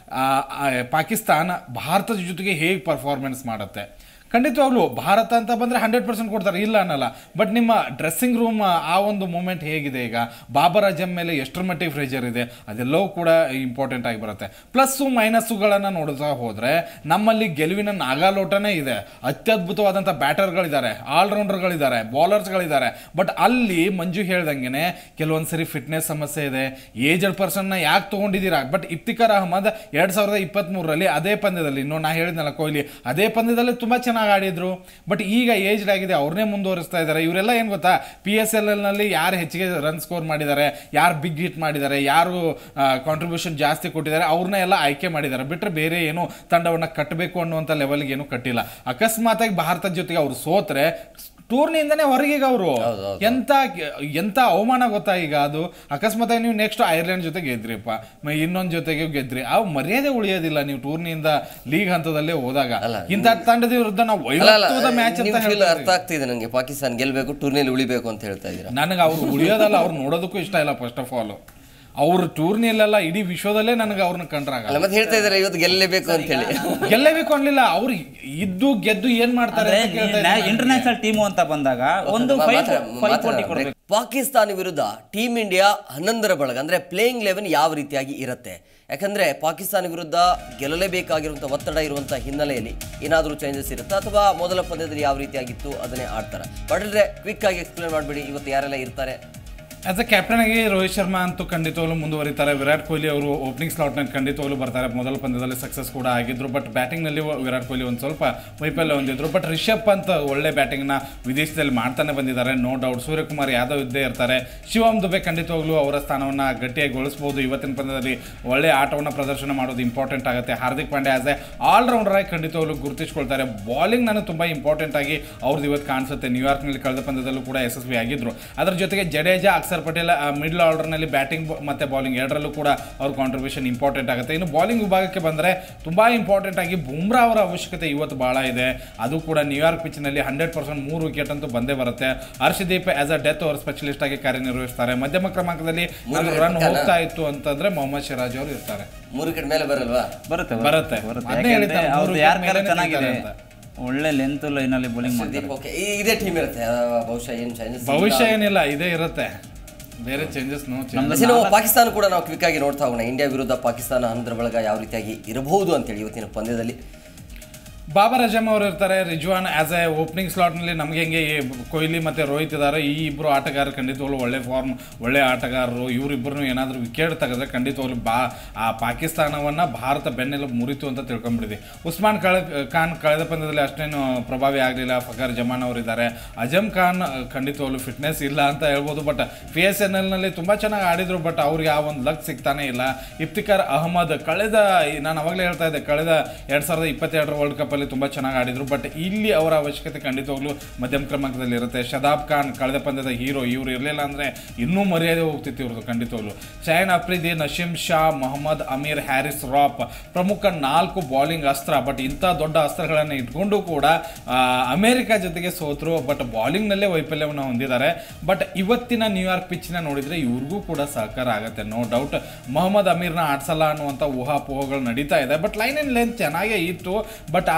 Speaker 3: ಪಾಕಿಸ್ತಾನ ಭಾರತದ ಜೊತೆಗೆ ಹೇಗೆ ಪರ್ಫಾರ್ಮೆನ್ಸ್ ಮಾಡುತ್ತೆ? ಖಂಡಿತವಾಗ್ಲೂ ಭಾರತ ಅಂತ ಬಂದರೆ ಹಂಡ್ರೆಡ್ ಪರ್ಸೆಂಟ್ ಕೊಡ್ತಾರೆ, ಇಲ್ಲ ಅನ್ನಲ್ಲ. ಬಟ್ ನಿಮ್ಮ ಡ್ರೆಸ್ಸಿಂಗ್ ರೂಮ್ ಆ ಒಂದು ಮೂಮೆಂಟ್ ಹೇಗಿದೆ, ಈಗ ಬಾಬರ್ ಅಜಮ್ ಮೇಲೆ ಎಷ್ಟರ ಮಟ್ಟಿಗೆ ಪ್ರೆಷರ್ ಇದೆ, ಅದೆಲ್ಲವೂ ಕೂಡ ಇಂಪಾರ್ಟೆಂಟ್ ಆಗಿ ಬರುತ್ತೆ. ಪ್ಲಸ್ಸು ಮೈನಸ್ಸುಗಳನ್ನು ನೋಡ್ತಾ ಹೋದರೆ ನಮ್ಮಲ್ಲಿ ಗೆಲುವಿನ ನಾಗಾಲೋಟನೇ ಇದೆ. ಅತ್ಯದ್ಭುತವಾದಂಥ ಬ್ಯಾಟರ್ಗಳಿದ್ದಾರೆ, ಆಲ್ರೌಂಡರ್ಗಳಿದ್ದಾರೆ, ಬೌಲರ್ಸ್ಗಳಿದ್ದಾರೆ. ಬಟ್ ಅಲ್ಲಿ ಮಂಜು ಹೇಳ್ದಂಗೆ ಕೆಲವೊಂದು ಸರಿ ಫಿಟ್ನೆಸ್ ಸಮಸ್ಯೆ ಇದೆ. ಏಜಡ್ ಪರ್ಸನ್ನ ಯಾಕೆ ತೊಗೊಂಡಿದ್ದೀರಾ? ಬಟ್ ಇಫ್ತಿಕಾರ್ ಅಹಮದ್ ಎರಡು ಸಾವಿರದ ಇಪ್ಪತ್ತ್ಮೂರರಲ್ಲಿ ಅದೇ ಪಂದ್ಯದಲ್ಲಿ, ಇನ್ನೂ ನಾ ಹೇಳಿದ್ನಲ್ಲ ಕೊಹ್ಲಿ, ಅದೇ ಪಂದ್ಯದಲ್ಲಿ ತುಂಬ ಚೆನ್ನಾಗಿ ಆಡಿದ್ರು. ಬಟ್ ಈಗ ಏಜ್ಡ್ ಆಗಿದೆ, ಅವ್ರನ್ನೇ ಮುಂದುವರಿಸ್ತಾ ಇದ್ದಾರೆ. ಇವರೆಲ್ಲ ಏನು ಗೊತ್ತಾ, ಪಿ ಎಸ್ ಎಲ್ ಎಲ್ನಲ್ಲಿ ಯಾರು ಹೆಚ್ಚಿಗೆ ರನ್ ಸ್ಕೋರ್ ಮಾಡಿದ್ದಾರೆ, ಯಾರು ಬಿಗ್ ಹಿಟ್ ಮಾಡಿದ್ದಾರೆ, ಯಾರು ಕಾಂಟ್ರಿಬ್ಯೂಷನ್ ಜಾಸ್ತಿ ಕೊಟ್ಟಿದ್ದಾರೆ, ಅವ್ರನ್ನ ಎಲ್ಲ ಆಯ್ಕೆ ಮಾಡಿದ್ದಾರೆ. ಬಿಟ್ಟರೆ ಬೇರೆ ಏನು ತಂಡವನ್ನು ಕಟ್ಟಬೇಕು ಅನ್ನುವಂಥ ಲೆವೆಲ್ಗೆ ಏನು ಕಟ್ಟಿಲ್ಲ. ಅಕಸ್ಮಾತಾಗಿ ಭಾರತದ ಜೊತೆಗೆ ಅವ್ರು ಸೋತ್ರೆ ಟೂರ್ನಿಯಿಂದನೇ ಹೊರಗೀಗ ಅವರು ಎಂತ ಎಂತ ಅವಮಾನ ಗೊತ್ತಾ. ಈಗ ಅದು ಅಕಸ್ಮಾತಾಗಿ ನೀವು ನೆಕ್ಸ್ಟ್ ಐರ್ಲೆಂಡ್ ಜೊತೆ ಗೆದ್ರಿಪ್ಪ, ಇನ್ನೊಂದು ಜೊತೆಗೆ ಗೆದ್ರಿ, ಆ ಮರ್ಯಾದೆ ಉಳಿಯೋದಿಲ್ಲ ನೀವು ಟೂರ್ನಿಯಿಂದ ಲೀಗ್ ಹಂತದಲ್ಲೇ ಹೋದಾಗ. ಇಂಥ ತಂಡದ ವಿರುದ್ಧ ನಾವು ಮ್ಯಾಚ್ ಅಂತ
Speaker 1: ಅರ್ಥ ಆಗ್ತಿದೆ ನನಗೆ. ಪಾಕಿಸ್ತಾನ ಗೆಲ್ಬೇಕು, ಟೂರ್ನಿಯಲ್ಲಿ ಉಳಿಬೇಕು ಅಂತ ಹೇಳ್ತಾ ಇದ್ದೀರಾ.
Speaker 3: ನನಗೆ ಅವ್ರು ಉಳಿಯೋದಲ್ಲ, ಅವ್ರು ನೋಡೋದಕ್ಕೂ ಇಷ್ಟ ಇಲ್ಲ. ಫಸ್ಟ್ ಆಫ್ ಆಲ್ ಅವ್ರ ಟೂರ್ನಿಯಲ್ಲೆಲ್ಲ ಇಡೀ ವಿಶ್ವದಲ್ಲೇ ನನಗೆ ಅವ್ರನ್ನ ಕಂಡ್ರಾಗಲ್ಲ.
Speaker 1: ಮತ್ತೆ ಹೇಳ್ತಾ ಇದ್ದಾರೆ ಇವತ್ತು ಗೆಲ್ಲಲೇಬೇಕು ಅಂತ ಹೇಳಿ.
Speaker 3: ಗೆಲ್ಲಬೇಕು ಅನ್ಲಿಲ್ಲ, ಅವ್ರು ಇದ್ದು ಗೆದ್ದು ಏನ್ ಮಾಡ್ತಾರೆ.
Speaker 2: ಇಂಟರ್ನ್ಯಾಷನಲ್ ಟೀಮು ಅಂತ ಬಂದಾಗ ಒಂದು
Speaker 1: ಪಾಕಿಸ್ತಾನ ವಿರುದ್ಧ ಟೀಮ್ ಇಂಡಿಯಾ ಹನ್ನೊಂದರ ಬಳಗ ಅಂದ್ರೆ ಪ್ಲೇಯಿಂಗ್ ಲೆವೆನ್ ಯಾವ ರೀತಿಯಾಗಿ ಇರುತ್ತೆ? ಯಾಕಂದ್ರೆ ಪಾಕಿಸ್ತಾನ ವಿರುದ್ಧ ಗೆಲ್ಲಲೇಬೇಕಾಗಿರುವಂಥ ಒತ್ತಡ ಇರುವಂಥ ಹಿನ್ನೆಲೆಯಲ್ಲಿ ಏನಾದರೂ ಚೇಂಜಸ್ ಇರುತ್ತಾ, ಅಥವಾ ಮೊದಲ ಪಂದ್ಯದಲ್ಲಿ ಯಾವ ರೀತಿಯಾಗಿತ್ತು ಅದನ್ನೇ ಆಡ್ತಾರೆ? ಬಟ್ ಕ್ವಿಕ್ ಆಗಿ ಎಕ್ಸ್ಪ್ಲೇನ್ ಮಾಡಿಬಿಡಿ, ಇವತ್ತು ಯಾರೆಲ್ಲ ಇರ್ತಾರೆ?
Speaker 3: ಆಸ್ ಅ ಕ್ಯಾಪ್ಟನ್ ಆಗಿ ರೋಹಿತ್ ಶರ್ಮಾ ಅಂತೂ ಖಂಡಿತವಾಗ್ಲೂ ಮುಂದುವರಿತಾರೆ. ವಿರಾಟ್ ಕೊಹ್ಲಿ ಅವರು ಓಪನಿಂಗ್ ಸ್ಲಾಟ್ನಲ್ಲಿ ಖಂಡಿತವಾಗ್ಲೂ ಬರ್ತಾರೆ. ಮೊದಲ ಪಂದ್ಯದಲ್ಲಿ ಸಕ್ಸಸ್ ಕೂಡ ಆಗಿದ್ರು. ಬಟ್ ಬ್ಯಾಟಿಂಗ್ನಲ್ಲಿ ವಿರಾಟ್ ಕೊಹ್ಲಿ ಒಂದು ಸ್ವಲ್ಪ ವೈಫಲ್ಯ ಹೊಂದಿದ್ರು. ಬಟ್ ರಿಷಬ್ ಪಂತ್ ಒಳ್ಳೆ ಬ್ಯಾಟಿಂಗ್ನ ವಿದೇಶದಲ್ಲಿ ಮಾಡ್ತಾನೆ ಬಂದಿದ್ದಾರೆ, ನೋ ಡೌಟ್. ಸೂರ್ಯಕುಮಾರ್ ಯಾದವ್ ಇದ್ದೇ ಇರ್ತಾರೆ. ಶಿವಮ್ ದುಬೆ ಖಂಡಿತವಾಗ್ಲೂ ಅವರ ಸ್ಥಾನವನ್ನು ಗಟ್ಟಿಯಾಗಿಗೊಳಿಸಬಹುದು. ಇವತ್ತಿನ ಪಂದ್ಯದಲ್ಲಿ ಒಳ್ಳೆ ಆಟವನ್ನು ಪ್ರದರ್ಶನ ಮಾಡೋದು ಇಂಪಾರ್ಟೆಂಟ್ ಆಗುತ್ತೆ. Hardik Pandya as a allrounder ಆಗಿ ಖಂಡಿತವಾಗ್ಲೂ ಗುರುತಿಸ್ಕೊಳ್ತಾರೆ. ಬಾಲಿಂಗ್ ನನಗೆ ತುಂಬ ಇಂಪಾರ್ಟೆಂಟ್ ಆಗಿ ಅವ್ರದ್ದು ಇವತ್ತು ಕಾಣಿಸುತ್ತೆ. ನ್ಯೂಯಾರ್ಕ್ನಲ್ಲಿ ಕಳೆದ ಪಂದ್ಯದಲ್ಲೂ ಕೂಡ ಯಶಸ್ವಿ ಆಗಿದ್ರು. ಅದರ ಜೊತೆಗೆ ಜಡೇಜಾ, ಅಕ್ಷರ್ ಪಟೇಲ್ ಮಿಡ್ಲ್ ಆರ್ಡರ್ನಲ್ಲಿ ಬ್ಯಾಟಿಂಗ್ ಮತ್ತು ಬಾಲಿಂಗ್ ಎರಡರಲ್ಲೂ ಕೂಡ ಅವ್ರ ಕಾಂಟ್ರಿಬ್ಯೂಷನ್ ಇಂಪಾರ್ಟೆಂಟ್ ಆಗುತ್ತೆ. ಇನ್ನು ಬಾಲಿಂಗ್ ವಿಭಾಗಕ್ಕೆ ಬಂದರೆ ತುಂಬ ಇಂಪಾರ್ಟೆಂಟ್ ಆಗಿ ಬುಮ್ರಾ ಅವರ ಅವಶ್ಯಕತೆ ಇವತ್ತು ಭಾಳ ಇದೆ. ಅದು ಕೂಡ ನ್ಯೂಯಾರ್ಕ್ ಪಿಚ್ನಲ್ಲಿ ಹಂಡ್ರೆಡ್ ಪರ್ಸೆಂಟ್ ಮೂರು ವಿಕೆಟ್ ಅಂತೂ ಬಂದೇ ಬರುತ್ತೆ. Harshdeep as a death over specialist ಆಗಿ ಕಾರ್ಯನಿರ್ವಹಿಸ್ತಾರೆ. ಮಧ್ಯಮ ಕ್ರಮಾಂಕದಲ್ಲಿ ರನ್ ಹೋಗ್ತಾ ಇತ್ತು ಅಂತಂದ್ರೆ ಮೊಹಮ್ಮದ್ ಸಿರಾಜ್ ಅವರು ಇರ್ತಾರೆ.
Speaker 1: ಮೂರು ವಿಕೆಟ್ ಮೇಲೆ ಬರಲ್ವಾ?
Speaker 2: ಬರುತ್ತೆ
Speaker 3: ಬರುತ್ತೆ
Speaker 2: ಚೆನ್ನಾಗಿದೆ, ಒಳ್ಳೆ ಲೆಂತ್ ಲೈನಲ್ಲಿ ಬೌಲಿಂಗ್ ಮಾಡ್ತಾರೆ.
Speaker 1: ಇದೇ ಟೀಮ್ ಇರುತ್ತೆ ಬಹುಶಃ. ಏನು ಚೇಂಜಸ್
Speaker 3: ಭವಿಷ್ಯ ಏನಿಲ್ಲ, ಇದೇ ಇರುತ್ತೆ, ಬೇರೆ ಚೇಂಜಸ್ ನೋ.
Speaker 1: ಪಾಕಿಸ್ತಾನ ಕೂಡ ನಾವು ಕ್ವಿಕ್ ಆಗಿ ನೋಡ್ತಾ ಹೋಗೋಣ. ಇಂಡಿಯಾ ವಿರುದ್ಧ ಪಾಕಿಸ್ತಾನ ಹನ್ನೊಂದರ ಬಳಗ ಯಾವ ರೀತಿಯಾಗಿ ಇರಬಹುದು ಅಂತೇಳಿ ಇವತ್ತಿನ ಪಂದ್ಯದಲ್ಲಿ.
Speaker 3: ಬಾಬರ್ ಅಜಮ್ ಅವರು ಇರ್ತಾರೆ. ರಿಜ್ವಾನ್ ಆಸ್ ಎ ಓಪನಿಂಗ್ ಸ್ಲಾಟ್ನಲ್ಲಿ ನಮಗೆ ಹೆಂಗೆ ಕೊಹ್ಲಿ ಮತ್ತು ರೋಹಿತ್ ಇದ್ದಾರೆ. ಈ ಇಬ್ಬರು ಆಟಗಾರರು ಖಂಡಿತವಾಗ್ಲೂ ಒಳ್ಳೆ ಫಾರ್ಮ್, ಒಳ್ಳೆ ಆಟಗಾರರು. ಇವರಿಬ್ಬರು ಏನಾದರೂ ವಿಕೆಟ್ ತೆಗೆದ್ರೆ ಖಂಡಿತವಾಗ್ಲೂ ಬಾ ಆ ಪಾಕಿಸ್ತಾನವನ್ನು ಭಾರತ ಬೆನ್ನೆಲುಬು ಮುರಿತು ಅಂತ ತಿಳ್ಕೊಂಡ್ಬಿಟ್ಟಿದೆ. ಉಸ್ಮಾನ್ ಕಳ ಖಾನ್ ಕಳೆದ ಪಂದ್ಯದಲ್ಲಿ ಅಷ್ಟೇನು ಪ್ರಭಾವಿ ಆಗಲಿಲ್ಲ. ಫಕರ್ ಜಮಾನ್ ಅವರಿದ್ದಾರೆ. ಅಜಮ್ ಖಾನ್ ಖಂಡಿತವಾಗ್ಲೂ ಫಿಟ್ನೆಸ್ ಇಲ್ಲ ಅಂತ ಹೇಳ್ಬೋದು. ಬಟ್ ಪಿ ಎಸ್ ಎನ್ ಎಲ್ನಲ್ಲಿ ತುಂಬ ಚೆನ್ನಾಗಿ ಆಡಿದರು. ಬಟ್ ಅವ್ರಿಗೆ ಆ ಒಂದು ಲಕ್ ಸಿಗ್ತಾನೆ ಇಲ್ಲ. ಇಫ್ತಿಕಾರ್ ಅಹಮದ್ ಕಳೆದ, ನಾನು ಅವಾಗಲೇ ಹೇಳ್ತಾ ಇದ್ದೆ, ಕಳೆದ ಎರಡು ಸಾವಿರದ ಇಪ್ಪತ್ತೆರಡರ ವರ್ಲ್ಡ್ ಕಪ್ ತುಂಬ ಚೆನ್ನಾಗಿ ಆಡಿದ್ರು. ಬಟ್ ಇಲ್ಲಿ ಅವರ ಅವಶ್ಯಕತೆ ಖಂಡಿತವಾಗ್ಲೂ ಮಧ್ಯಮ ಕ್ರಮಾಂಕದಲ್ಲಿ ಇರುತ್ತೆ. ಶದಾಬ್ ಖಾನ್ ಕಳೆದ ಪಂದ್ಯದ ಹೀರೋ, ಇವರು ಇರಲಿಲ್ಲ ಅಂದರೆ ಇನ್ನೂ ಮರ್ಯಾದೆ ಹೋಗ್ತಿತ್ತು ಇವ್ರದ್ದು ಖಂಡಿತವಾಗ್ಲು. ಶೈನ್ ಅಫ್ರಿದಿ, ನಶೀಮ್ ಶಾ, ಮೊಹಮ್ಮದ್ ಅಮೀರ್, ಹ್ಯಾರಿಸ್ ರಾಫ್ ಪ್ರಮುಖ ನಾಲ್ಕು ಬಾಲಿಂಗ್ ಅಸ್ತ್ರ. ಬಟ್ ಇಂಥ ದೊಡ್ಡ ಅಸ್ತ್ರಗಳನ್ನು ಇಟ್ಕೊಂಡು ಕೂಡ ಅಮೆರಿಕ ಜೊತೆಗೆ ಸೋತರು. ಬಟ್ ಬಾಲಿಂಗ್ನಲ್ಲೇ ವೈಫಲ್ಯವನ್ನು ಹೊಂದಿದ್ದಾರೆ. ಬಟ್ ಇವತ್ತಿನ ನ್ಯೂಯಾರ್ಕ್ ಪಿಚ್ನ ನೋಡಿದರೆ ಇವ್ರಿಗೂ ಕೂಡ ಸಹಕಾರ ಆಗುತ್ತೆ, ನೋ ಡೌಟ್. ಮೊಹಮ್ಮದ್ ಅಮೀರ್ನ ಆಡ್ಸಲ್ಲ ಅನ್ನುವಂಥ ಊಹಾಪೋಹಗಳು ನಡೀತಾ ಇದೆ. ಬಟ್ ಲೈನ್ ಆ್ಯಂಡ್ ಲೆಂತ್ ಚೆನ್ನಾಗೇ ಇತ್ತು. ಬಟ್ ಆ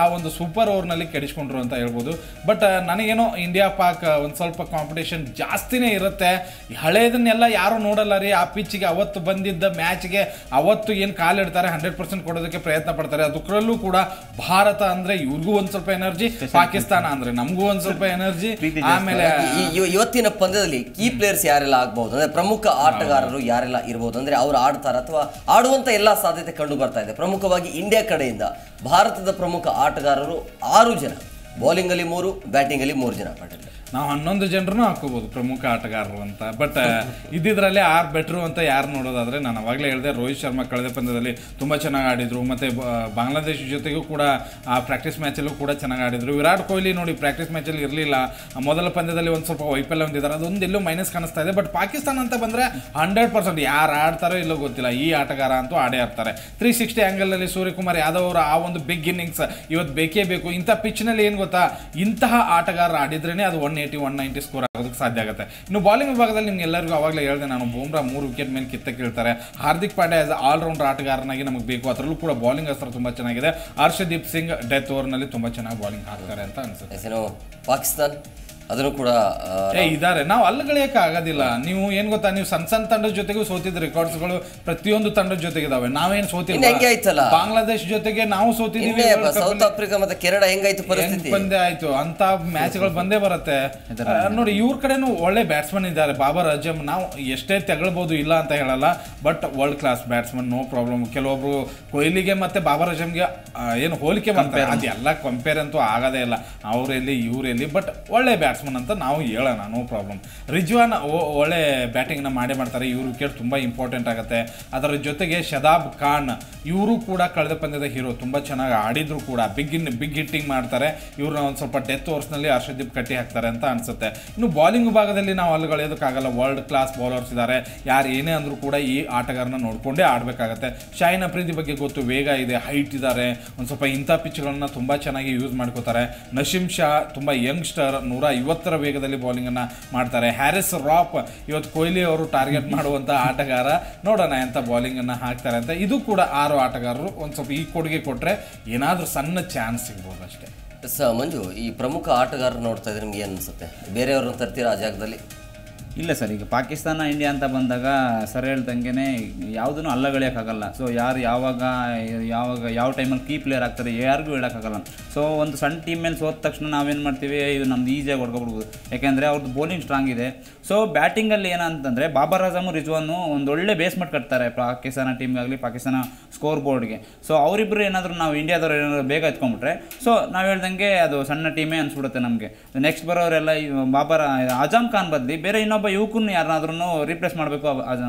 Speaker 3: ಒಂದು ಸೂಪರ್ ಓವರ್ನಲ್ಲಿ ಕೆಡಿಸ್ಕೊಂಡ್ರು ಅಂತ ಹೇಳ್ಬೋದು. ಬಟ್ ನನಗೇನೋ ಇಂಡಿಯಾ ಪಾಕ್ ಒಂದು ಸ್ವಲ್ಪ ಕಾಂಪಿಟೇಷನ್ ಜಾಸ್ತಿನೇ ಇರುತ್ತೆ. ಹಳೇದನ್ನೆಲ್ಲ ಯಾರು ನೋಡಲ್ಲ ರೀ. ಆ ಪಿಚ್ಗೆ ಅವತ್ತು ಬಂದಿದ್ದ ಮ್ಯಾಚ್ಗೆ ಅವತ್ತು ಏನು ಕಾಲಿಡ್ತಾರೆ ಹಂಡ್ರೆಡ್ ಪರ್ಸೆಂಟ್ ಕೊಡೋದಕ್ಕೆ ಪ್ರಯತ್ನ ಪಡ್ತಾರೆ. ಅದಕ್ಕರಲ್ಲೂ ಕೂಡ ಭಾರತ ಅಂದ್ರೆ ಇವ್ರಿಗೂ ಒಂದ್ ಸ್ವಲ್ಪ ಎನರ್ಜಿ, ಪಾಕಿಸ್ತಾನ ಅಂದ್ರೆ ನಮಗೂ ಒಂದ್ ಸ್ವಲ್ಪ ಎನರ್ಜಿ. ಆಮೇಲೆ
Speaker 1: ಇವತ್ತಿನ ಪಂದ್ಯದಲ್ಲಿ ಕೀ ಪ್ಲೇಯರ್ಸ್ ಯಾರೆಲ್ಲ ಆಗ್ಬಹುದು ಅಂದ್ರೆ ಪ್ರಮುಖ ಆಟಗಾರರು ಯಾರೆಲ್ಲ ಇರಬಹುದು ಅಂದ್ರೆ ಅವ್ರು ಆಡ್ತಾರ ಅಥವಾ ಆಡುವಂತ ಎಲ್ಲಾ ಸಾಧ್ಯತೆ ಕಂಡು ಬರ್ತಾ ಇದೆ. ಪ್ರಮುಖವಾಗಿ ಇಂಡಿಯಾ ಕಡೆಯಿಂದ ಭಾರತದ ಪ್ರಮುಖ ಆಟಗಾರರು ಆರು ಜನ, ಬೌಲಿಂಗ್ ಅಲ್ಲಿ ಮೂರು, ಬ್ಯಾಟಿಂಗ್ ಅಲ್ಲಿ ಮೂರು ಜನ. ಪಟೇಲ್
Speaker 3: ನಾವು ಹನ್ನೊಂದು ಜನರನ್ನು ಹಾಕೋಬಹುದು ಪ್ರಮುಖ ಆಟಗಾರರು ಅಂತ. ಬಟ್ ಇದ್ದಿದ್ರಲ್ಲಿ ಆರು ಬೆಟ್ರು ಅಂತ ಯಾರು ನೋಡೋದಾದ್ರೆ ನಾನು ಅವಾಗಲೇ ಹೇಳಿದೆ, ರೋಹಿತ್ ಶರ್ಮಾ ಕಳೆದ ಪಂದ್ಯದಲ್ಲಿ ತುಂಬ ಚೆನ್ನಾಗಿ ಆಡಿದ್ರು. ಮತ್ತು ಬಾಂಗ್ಲಾದೇಶ ಜೊತೆಗೂ ಕೂಡ ಆ ಪ್ರಾಕ್ಟೀಸ್ ಮ್ಯಾಚಲ್ಲೂ ಕೂಡ ಚೆನ್ನಾಗಿ ಆಡಿದ್ರು. ವಿರಾಟ್ ಕೊಹ್ಲಿ ನೋಡಿ ಪ್ರಾಕ್ಟೀಸ್ ಮ್ಯಾಚಲ್ಲಿ ಇರಲಿಲ್ಲ, ಮೊದಲ ಪಂದ್ಯದಲ್ಲಿ ಒಂದು ಸ್ವಲ್ಪ ವೈಫಲ್ಯ ಹೊಂದಿದ್ದಾರೆ, ಅದೊಂದು ಎಲ್ಲೂ ಮೈನಸ್ ಕಾಣಿಸ್ತಾ ಇದೆ. ಬಟ್ ಪಾಕಿಸ್ತಾನ ಅಂತ ಬಂದರೆ ಹಂಡ್ರೆಡ್ ಪರ್ಸೆಂಟ್ ಯಾರು ಆಡ್ತಾರೋ ಇಲ್ಲೋ ಗೊತ್ತಿಲ್ಲ, ಈ ಆಟಗಾರ ಅಂತೂ ಆಡೇ ಆಡ್ತಾರೆ. ತ್ರೀ ಸಿಕ್ಸ್ಟಿ ಆ್ಯಂಗಲಲ್ಲಿ ಸೂರ್ಯಕುಮಾರ್ ಯಾದವ್ ಅವರ ಆ ಒಂದು ಬಿಗ್ ಇನ್ನಿಂಗ್ಸ್ ಇವತ್ತು ಬೇಕೇ ಬೇಕು. ಇಂಥ ಪಿಚ್ನಲ್ಲಿ ಏನು ಗೊತ್ತಾ, ಇಂತಹ ಆಟಗಾರ ಆಡಿದ್ರೇ ಅದು one eighty one ninety score ಆಗೋದಕ್ಕೆ ಸಾಧ್ಯ ಆಗುತ್ತೆ. ಇನ್ನು ಬಾಲಿಂಗ್ ವಿಭಾಗದಲ್ಲಿ ನಿಮ್ಗೆ ಎಲ್ಲರಿಗೂ ಅವಾಗಲೇ ಹೇಳಿದೆ ನಾನು, ಬೂಮ್ರಾ ಮೂರು ವಿಕೆಟ್ ಮೇಲೆ ಕಿತ್ತ ಕೇಳ್ತಾರೆ. ಹಾರ್ದಿಕ್ ಪಾಂಡ್ಯ ಆಸ್ ಆಲ್ರೌಂಡರ್ ಆಟಗಾರನಾಗಿ ನಮಗೆ ಬೇಕು. ಅದರಲ್ಲೂ ಕೂಡ ಬಾಲಿಂಗ್ ಅಸ್ತ್ರ ತುಂಬ ಚೆನ್ನಾಗಿದೆ. ಹರ್ಷದೀಪ್ ಸಿಂಗ್ ಡೆತ್ ಓವರ್ನಲ್ಲಿ ತುಂಬ ಚೆನ್ನಾಗಿ ಬಾಲಿಂಗ್ ಹಾಕ್ತಾರೆ ಅಂತ ಅನ್ಸುತ್ತೆ.
Speaker 1: ಪಾಕಿಸ್ತಾನ ಅದನ್ನು ಕೂಡ
Speaker 3: ಇದ್ದಾರೆ. ನಾವು ಅಲ್ಲಗಳಿಯಕ್ಕೆ ಆಗೋದಿಲ್ಲ. ನೀವು ಏನ್ ಗೊತ್ತಾ, ನೀವು ಸಣ್ಣ ಸಣ್ಣ ತಂಡದ ಜೊತೆಗೂ ಸೋತಿದ್ದ ರೆಕಾರ್ಡ್ಸ್ಗಳು ಪ್ರತಿಯೊಂದು ತಂಡದ ಜೊತೆಗೆ ಇದಾವೆ. ನಾವೇನು ಸೋತಿಲ್ಲ, ಬಾಂಗ್ಲಾದೇಶ ಜೊತೆಗೆ ನಾವು ಸೋತಿದ್ದೀವಿ.
Speaker 1: ಸೌತ್ ಆಫ್ರಿಕಾ ಮತ್ತೆ ಕೆನಡಾ ಹೆಂಗಾಯ್ತು ಪರಿಸ್ಥಿತಿ,
Speaker 3: ಪಂದ್ಯ ಆಯ್ತು ಅಂತ ಮ್ಯಾಚ್ಗಳು ಬಂದೇ ಬರುತ್ತೆ ನೋಡಿ. ಇವ್ರ ಕಡೆನೂ ಒಳ್ಳೆ ಬ್ಯಾಟ್ಸ್ಮನ್ ಇದ್ದಾರೆ. ಬಾಬರ್ ಅಜಮ್ ನಾವು ಎಷ್ಟೇ ತೆಗಳ್ಬೋದು, ಇಲ್ಲ ಅಂತ ಹೇಳಲ್ಲ, but world class batsman, no problem. ಕೆಲವೊಬ್ರು ಕೊಹ್ಲಿಗೆ ಮತ್ತೆ ಬಾಬರ್ ಅಜಮ್ಗೆ ಏನು ಹೋಲಿಕೆ ಮಾಡ್ತಾರೆ, ಅದೆಲ್ಲ ಕಂಪೇರ್ ಅಂತೂ ಆಗೋದೇ ಇಲ್ಲ. ಅವರೆಲ್ಲಿ ಇವರೆಲ್ಲಿ, ಬಟ್ ಒಳ್ಳೆ ಬ್ಯಾಟ್ಸ್ ಅಂತ ನಾವು ಹೇಳೋಣ, ನೋ ಪ್ರಾಬ್ಲಮ್. ರಿಜ್ವಾನ್ ಒಳ್ಳೆ ಬ್ಯಾಟಿಂಗ್ನ ಮಾಡೇ ಮಾಡ್ತಾರೆ. ಇವ್ರ ವಿಕೆಟ್ ತುಂಬ ಇಂಪಾರ್ಟೆಂಟ್ ಆಗುತ್ತೆ. ಅದರ ಜೊತೆಗೆ ಶದಾಬ್ ಖಾನ್ ಇವರು ಕೂಡ ಕಳೆದ ಪಂದ್ಯದ ಹೀರೋ, ತುಂಬ ಚೆನ್ನಾಗಿ ಆಡಿದ್ರು ಕೂಡ ಬಿಗ್ ಇನ್ ಬಿಗ್ ಹಿಟ್ಟಿಂಗ್ ಮಾಡ್ತಾರೆ. ಇವ್ರನ್ನ ಒಂದು ಸ್ವಲ್ಪ ಡೆತ್ ಓವರ್ಸ್ನಲ್ಲಿ ಹರ್ಷದೀಪ್ ಕಟ್ಟಿ ಹಾಕ್ತಾರೆ ಅಂತ ಅನ್ಸುತ್ತೆ. ಇನ್ನು ಬಾಲಿಂಗ್ ವಿಭಾಗದಲ್ಲಿ ನಾವು ಅಲ್ಲುಗಳೆಯೋದಕ್ಕಾಗಲ್ಲ, ವರ್ಲ್ಡ್ ಕ್ಲಾಸ್ ಬೌಲರ್ಸ್ ಇದ್ದಾರೆ. ಯಾರು ಏನೇ ಅಂದರೂ ಕೂಡ ಈ ಆಟಗಾರನ ನೋಡಿಕೊಂಡೇ ಆಡಬೇಕಾಗತ್ತೆ. ಶಾಹಿನ್ ಅಫ್ರಿದಿ ಬಗ್ಗೆ ಗೊತ್ತು, ವೇಗ ಇದೆ, ಹೈಟ್ ಇದ್ದಾರೆ, ಒಂದು ಸ್ವಲ್ಪ ಇಂಥ ಪಿಚ್ಗಳನ್ನ ತುಂಬ ಚೆನ್ನಾಗಿ ಯೂಸ್ ಮಾಡ್ಕೋತಾರೆ. ನಶೀಮ್ ಶಾ ತುಂಬ ಯಂಗ್ಸ್ಟರ್, ನೂರ ಐವತ್ತರ ವೇಗದಲ್ಲಿ ಬೌಲಿಂಗನ್ನು ಮಾಡ್ತಾರೆ. ಹ್ಯಾರಿಸ್ ರಾಪ್ ಇವತ್ತು ಕೊಹ್ಲಿ ಅವರು ಟಾರ್ಗೆಟ್ ಮಾಡುವಂಥ ಆಟಗಾರ, ನೋಡೋಣ ಎಂಥ ಬೌಲಿಂಗನ್ನು ಹಾಕ್ತಾರೆ ಅಂತ. ಇದು ಕೂಡ ಆರು ಆಟಗಾರರು ಒಂದು ಸ್ವಲ್ಪ ಈ ಕೊಡುಗೆ ಕೊಟ್ಟರೆ ಏನಾದರೂ ಸಣ್ಣ ಚಾನ್ಸ್ ಸಿಗ್ಬೋದು ಅಷ್ಟೇ.
Speaker 1: ಸ ಮಂಜು, ಈ ಪ್ರಮುಖ ಆಟಗಾರರು ನೋಡ್ತಾ ಇದ್ರೆ ನಿಮ್ಗೆ ಏನು ಅನಿಸುತ್ತೆ? ಬೇರೆಯವ್ರನ್ನ ತರ್ತೀರಾ ಆ ಜಾಗದಲ್ಲಿ?
Speaker 2: ಇಲ್ಲ ಸರ್, ಈಗ ಪಾಕಿಸ್ತಾನ ಇಂಡಿಯಾ ಅಂತ ಬಂದಾಗ ಸರ್ ಹೇಳ್ದಂಗೆ ಯಾವುದೂ ಅಲ್ಲಗಳಿಯೋಕ್ಕಾಗಲ್ಲ. ಸೊ ಯಾರು ಯಾವಾಗ ಯಾವಾಗ ಯಾವ ಟೈಮಲ್ಲಿ ಕೀ ಪ್ಲೇಯರ್ ಆಗ್ತಾರೆ ಯಾರಿಗೂ ಹೇಳೋಕ್ಕಾಗಲ್ಲ. ಸೊ ಒಂದು ಸಣ್ಣ ಟೀಮ್ ಮೇಲೆ ಸೋತ ತಕ್ಷಣ ನಾವೇನು ಮಾಡ್ತೀವಿ, ಇದು ನಮ್ದು ಈಸಿಯಾಗಿ ಹೊಡ್ಕೊಬಿಡ್ಬೋದು, ಯಾಕೆಂದರೆ ಅವ್ರದ್ದು ಬೌಲಿಂಗ್ ಸ್ಟ್ರಾಂಗ್ ಇದೆ. ಸೊ ಬ್ಯಾಟಿಂಗಲ್ಲಿ ಏನಂತಂದರೆ ಬಾಬರ್ ಅಜಮು ರಿಜ್ವಾನು ಒಂದೊಳ್ಳೆ ಬೇಸ್ಮೆಂಟ್ ಕಟ್ತಾರೆ ಪಾಕಿಸ್ತಾನ ಟೀಮ್ಗಾಗಲಿ, ಪಾಕಿಸ್ತಾನ ಸ್ಕೋರ್ ಬೋರ್ಡ್ಗೆ. ಸೊ ಅವರಿಬ್ಬರು ಏನಾದರೂ ನಾವು ಇಂಡಿಯಾದವ್ರು ಏನಾದರೂ ಬೇಗ ಎತ್ಕೊಂಡ್ಬಿಟ್ರೆ, ಸೊ ನಾವು ಹೇಳ್ದಂಗೆ ಅದು ಸಣ್ಣ ಟೀಮೇ ಅನಿಸ್ಬಿಡುತ್ತೆ ನಮಗೆ. ನೆಕ್ಸ್ಟ್ ಬರೋರೆಲ್ಲ ಬಾಬರ್ ಅಜಮ್ ಖಾನ್ ಬದಲಿ ಬೇರೆ ಇನ್ನೊಬ್ಬ ಯುವಕನ್ನು ಯಾರನ್ನಾದ್ರೂ ರೀಪ್ಲೇಸ್ ಮಾಡಬೇಕು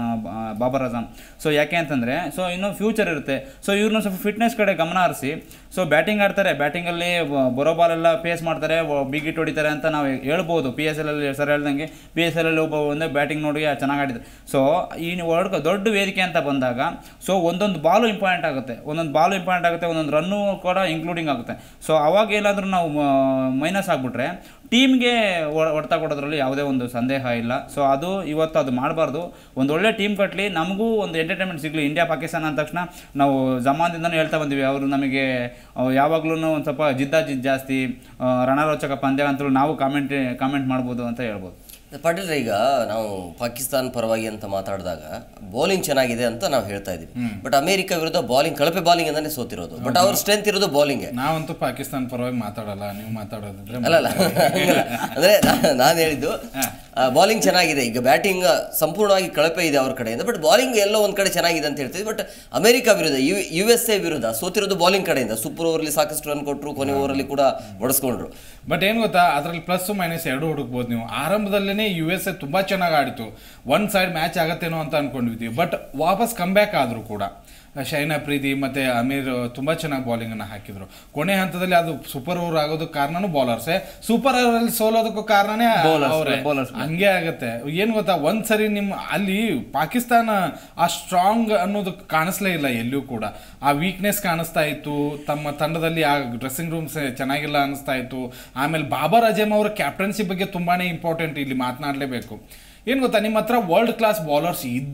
Speaker 2: ಬಾಬರ್ ಅಜಮ್. ಸೊ ಯಾಕೆ ಅಂತಂದರೆ, ಸೊ ಇನ್ನೂ ಫ್ಯೂಚರ್ ಇರುತ್ತೆ. ಸೊ ಇವ್ರನ್ನ ಸ್ವಲ್ಪ ಫಿಟ್ನೆಸ್ ಕಡೆ ಗಮನ ಹರಿಸಿ, ಸೊ ಬ್ಯಾಟಿಂಗ್ ಆಡ್ತಾರೆ, ಬ್ಯಾಟಿಂಗಲ್ಲಿ ಬರೋ ಬಾಲೆಲ್ಲ ಫೇಸ್ ಮಾಡ್ತಾರೆ, ಬಿಗ್ ಹಿಟ್ ಹೊಡಿತಾರೆ ಅಂತ ನಾವು ಹೇಳ್ಬೋದು. ಪಿ ಎಸ್ ಎಲ್ ಅಲ್ಲಿ ಸರ್ ಹೇಳ್ದಂಗೆ ಪಿ ಎಸ್ ಎಲ್ ಅಲ್ಲಿ ಒಬ್ಬ ಒಂದೇ ಬ್ಯಾಟಿಂಗ್ ನೋಡಿ ಚೆನ್ನಾಗಿ ಆಡಿದ್ರು. ಸೊ ಈ ವರ್ಲ್ಡ್ ದೊಡ್ಡ ವೇದಿಕೆ ಅಂತ ಬಂದಾಗ ಸೊ ಒಂದೊಂದು ಬಾಲು ಇಂಪಾರ್ಟೆಂಟ್ ಆಗುತ್ತೆ, ಒಂದೊಂದು ಬಾಲು ಇಂಪಾರ್ಟೆಂಟ್ ಆಗುತ್ತೆ, ಒಂದೊಂದು ರನ್ನು ಕೂಡ ಇನ್ಕ್ಲೂಡಿಂಗ್ ಆಗುತ್ತೆ. ಸೊ ಅವಾಗ ಏನಾದರೂ ನಾವು ಮೈನಸ್ ಆಗಿಬಿಟ್ರೆ ಟೀಮ್ಗೆ ಹೊಡೆತ ಕೊಡೋದ್ರಲ್ಲಿ ಯಾವುದೇ ಒಂದು ಸಂದೇಹ ಇಲ್ಲ. ಸೊ ಅದು ಇವತ್ತು ಅದು ಮಾಡಬಾರ್ದು. ಒಂದು ಒಳ್ಳೆ ಟೀಮ್ ಕಟ್ಟಲಿ, ನಮಗೂ ಒಂದು ಎಂಟರ್ಟೈನ್ಮೆಂಟ್ ಸಿಗಲಿ. ಇಂಡಿಯಾ ಪಾಕಿಸ್ತಾನ ಅಂದ ತಕ್ಷಣ ನಾವು ಜಮಾನ್ದಿಂದನೂ ಹೇಳ್ತಾ ಬಂದಿವಿ, ಅವರು ನಮಗೆ ಯಾವಾಗಲೂ ಒಂದು ಸ್ವಲ್ಪ ಜಿದ್ದಾಜಿದ್ದು ಜಾಸ್ತಿ, ರಣರೋಚಕ ಪಂದ್ಯ ಅಂತಲೂ ನಾವು ಕಾಮೆಂಟ್ ಕಾಮೆಂಟ್ ಮಾಡ್ಬೋದು ಅಂತ ಹೇಳ್ಬೋದು.
Speaker 1: ಪಾಟೀಲ್, ಈಗ ನಾವು ಪಾಕಿಸ್ತಾನ ಪರವಾಗಿ ಅಂತ ಮಾತಾಡಿದಾಗ ಬೌಲಿಂಗ್ ಚೆನ್ನಾಗಿದೆ ಅಂತ ನಾವು ಹೇಳ್ತಾ ಇದೀವಿ, ಬಟ್ ಅಮೆರಿಕ ವಿರುದ್ಧ ಬೌಲಿಂಗ್ ಕಳಪೆ ಬೌಲಿಂಗ್ ಅಂತಾನೆ ಸೋತಿರೋದು. ಬಟ್ ಅವ್ರ ಸ್ಟ್ರೆಂತ್ ಇರೋದು ಬೌಲಿಂಗ್.
Speaker 3: ನಾವಂತೂ ಪಾಕಿಸ್ತಾನ ಪರವಾಗಿ ಮಾತಾಡಲ್ಲ, ನೀವು ಮಾತಾಡೋದಿದ್ರೆ
Speaker 1: ಅಲ್ಲಲ್ಲ. ಅಂದ್ರೆ ನಾನು ಹೇಳಿದ್ದು ಬೌಲಿಂಗ್ ಚೆನ್ನಾಗಿದೆ, ಈಗ ಬ್ಯಾಟಿಂಗ್ ಸಂಪೂರ್ಣವಾಗಿ ಕಳಪೆ ಇದೆ ಅವ್ರ ಕಡೆಯಿಂದ, ಬಟ್ ಬೌಲಿಂಗ್ ಎಲ್ಲೋ ಒಂದ್ ಕಡೆ ಚೆನ್ನಾಗಿದೆ ಅಂತ ಹೇಳ್ತೀವಿ. ಬಟ್ ಅಮೆರಿಕ ವಿರುದ್ಧ ಯು ಯು ಎಸ್ ಎ ವಿರುದ್ಧ ಸೋತಿರೋದು ಬೌಲಿಂಗ್ ಕಡೆಯಿಂದ. ಸೂಪರ್ ಓವರ್ಲಿ ಸಾಕಷ್ಟು ರನ್ ಕೊಟ್ಟರು, ಕೊನೆ ಓವರಲ್ಲಿ ಕೂಡ ಹೊಡೆಸ್ಕೊಂಡ್ರು.
Speaker 3: ಬಟ್ ಏನು ಗೊತ್ತಾ, ಅದರಲ್ಲಿ ಪ್ಲಸ್ ಮೈನಸ್ ಎರಡು ಹುಡುಕ್ಬೋದು ನೀವು. ಆರಂಭದಲ್ಲೇ ಯು ಎಸ್ ಎ ತುಂಬ ಚೆನ್ನಾಗಿ ಆಡಿತು, ಒನ್ ಸೈಡ್ ಮ್ಯಾಚ್ ಆಗತ್ತೇನೋ ಅಂತ ಅನ್ಕೊಂಡಿದ್ವಿ. ಬಟ್ ವಾಪಸ್ ಕಮ್ ಬ್ಯಾಕ್ ಆದರೂ ಕೂಡ ಶೈನ್ ಅಫ್ರಿದಿ ಮತ್ತು ಅಮೀರ್ ತುಂಬ ಚೆನ್ನಾಗಿ ಬೌಲಿಂಗನ್ನು ಹಾಕಿದ್ರು. ಕೊನೆ ಹಂತದಲ್ಲಿ ಅದು ಸೂಪರ್ ಓವರ್ ಆಗೋದಕ್ಕೆ ಕಾರಣನೂ ಬೌಲರ್ಸೇ, ಸೂಪರ್ ಓವರಲ್ಲಿ ಸೋಲೋದಕ್ಕೂ ಕಾರಣನೇ ಅವರೇ. ಹಂಗೆ ಆಗುತ್ತೆ. ಏನು ಗೊತ್ತಾ, ಒಂದು ಸರಿ ನಿಮ್ಮ ಅಲ್ಲಿ ಪಾಕಿಸ್ತಾನ ಆ ಸ್ಟ್ರಾಂಗ್ ಅನ್ನೋದು ಕಾಣಿಸ್ಲೇ ಇಲ್ಲ ಎಲ್ಲೂ ಕೂಡ. ಆ ವೀಕ್ನೆಸ್ ಕಾಣಿಸ್ತಾ ಇತ್ತು, ತಮ್ಮ ತಂಡದಲ್ಲಿ ಆ ಡ್ರೆಸ್ಸಿಂಗ್ ರೂಮ್ಸ್ ಚೆನ್ನಾಗಿಲ್ಲ ಅನ್ನಿಸ್ತಾ ಇತ್ತು. ಆಮೇಲೆ ಬಾಬರ್ ಅಜಮ್ ಅವರ ಕ್ಯಾಪ್ಟನ್ಸಿ ಬಗ್ಗೆ ತುಂಬಾ ಇಂಪಾರ್ಟೆಂಟ್ ಇಲ್ಲಿ ಮಾತನಾಡಲೇಬೇಕು. ಏನು ಗೊತ್ತಾ, ನಿಮ್ಮ ಹತ್ರ ವರ್ಲ್ಡ್ ಕ್ಲಾಸ್ ಬೌಲರ್ಸ್ ಇದ್ದರು,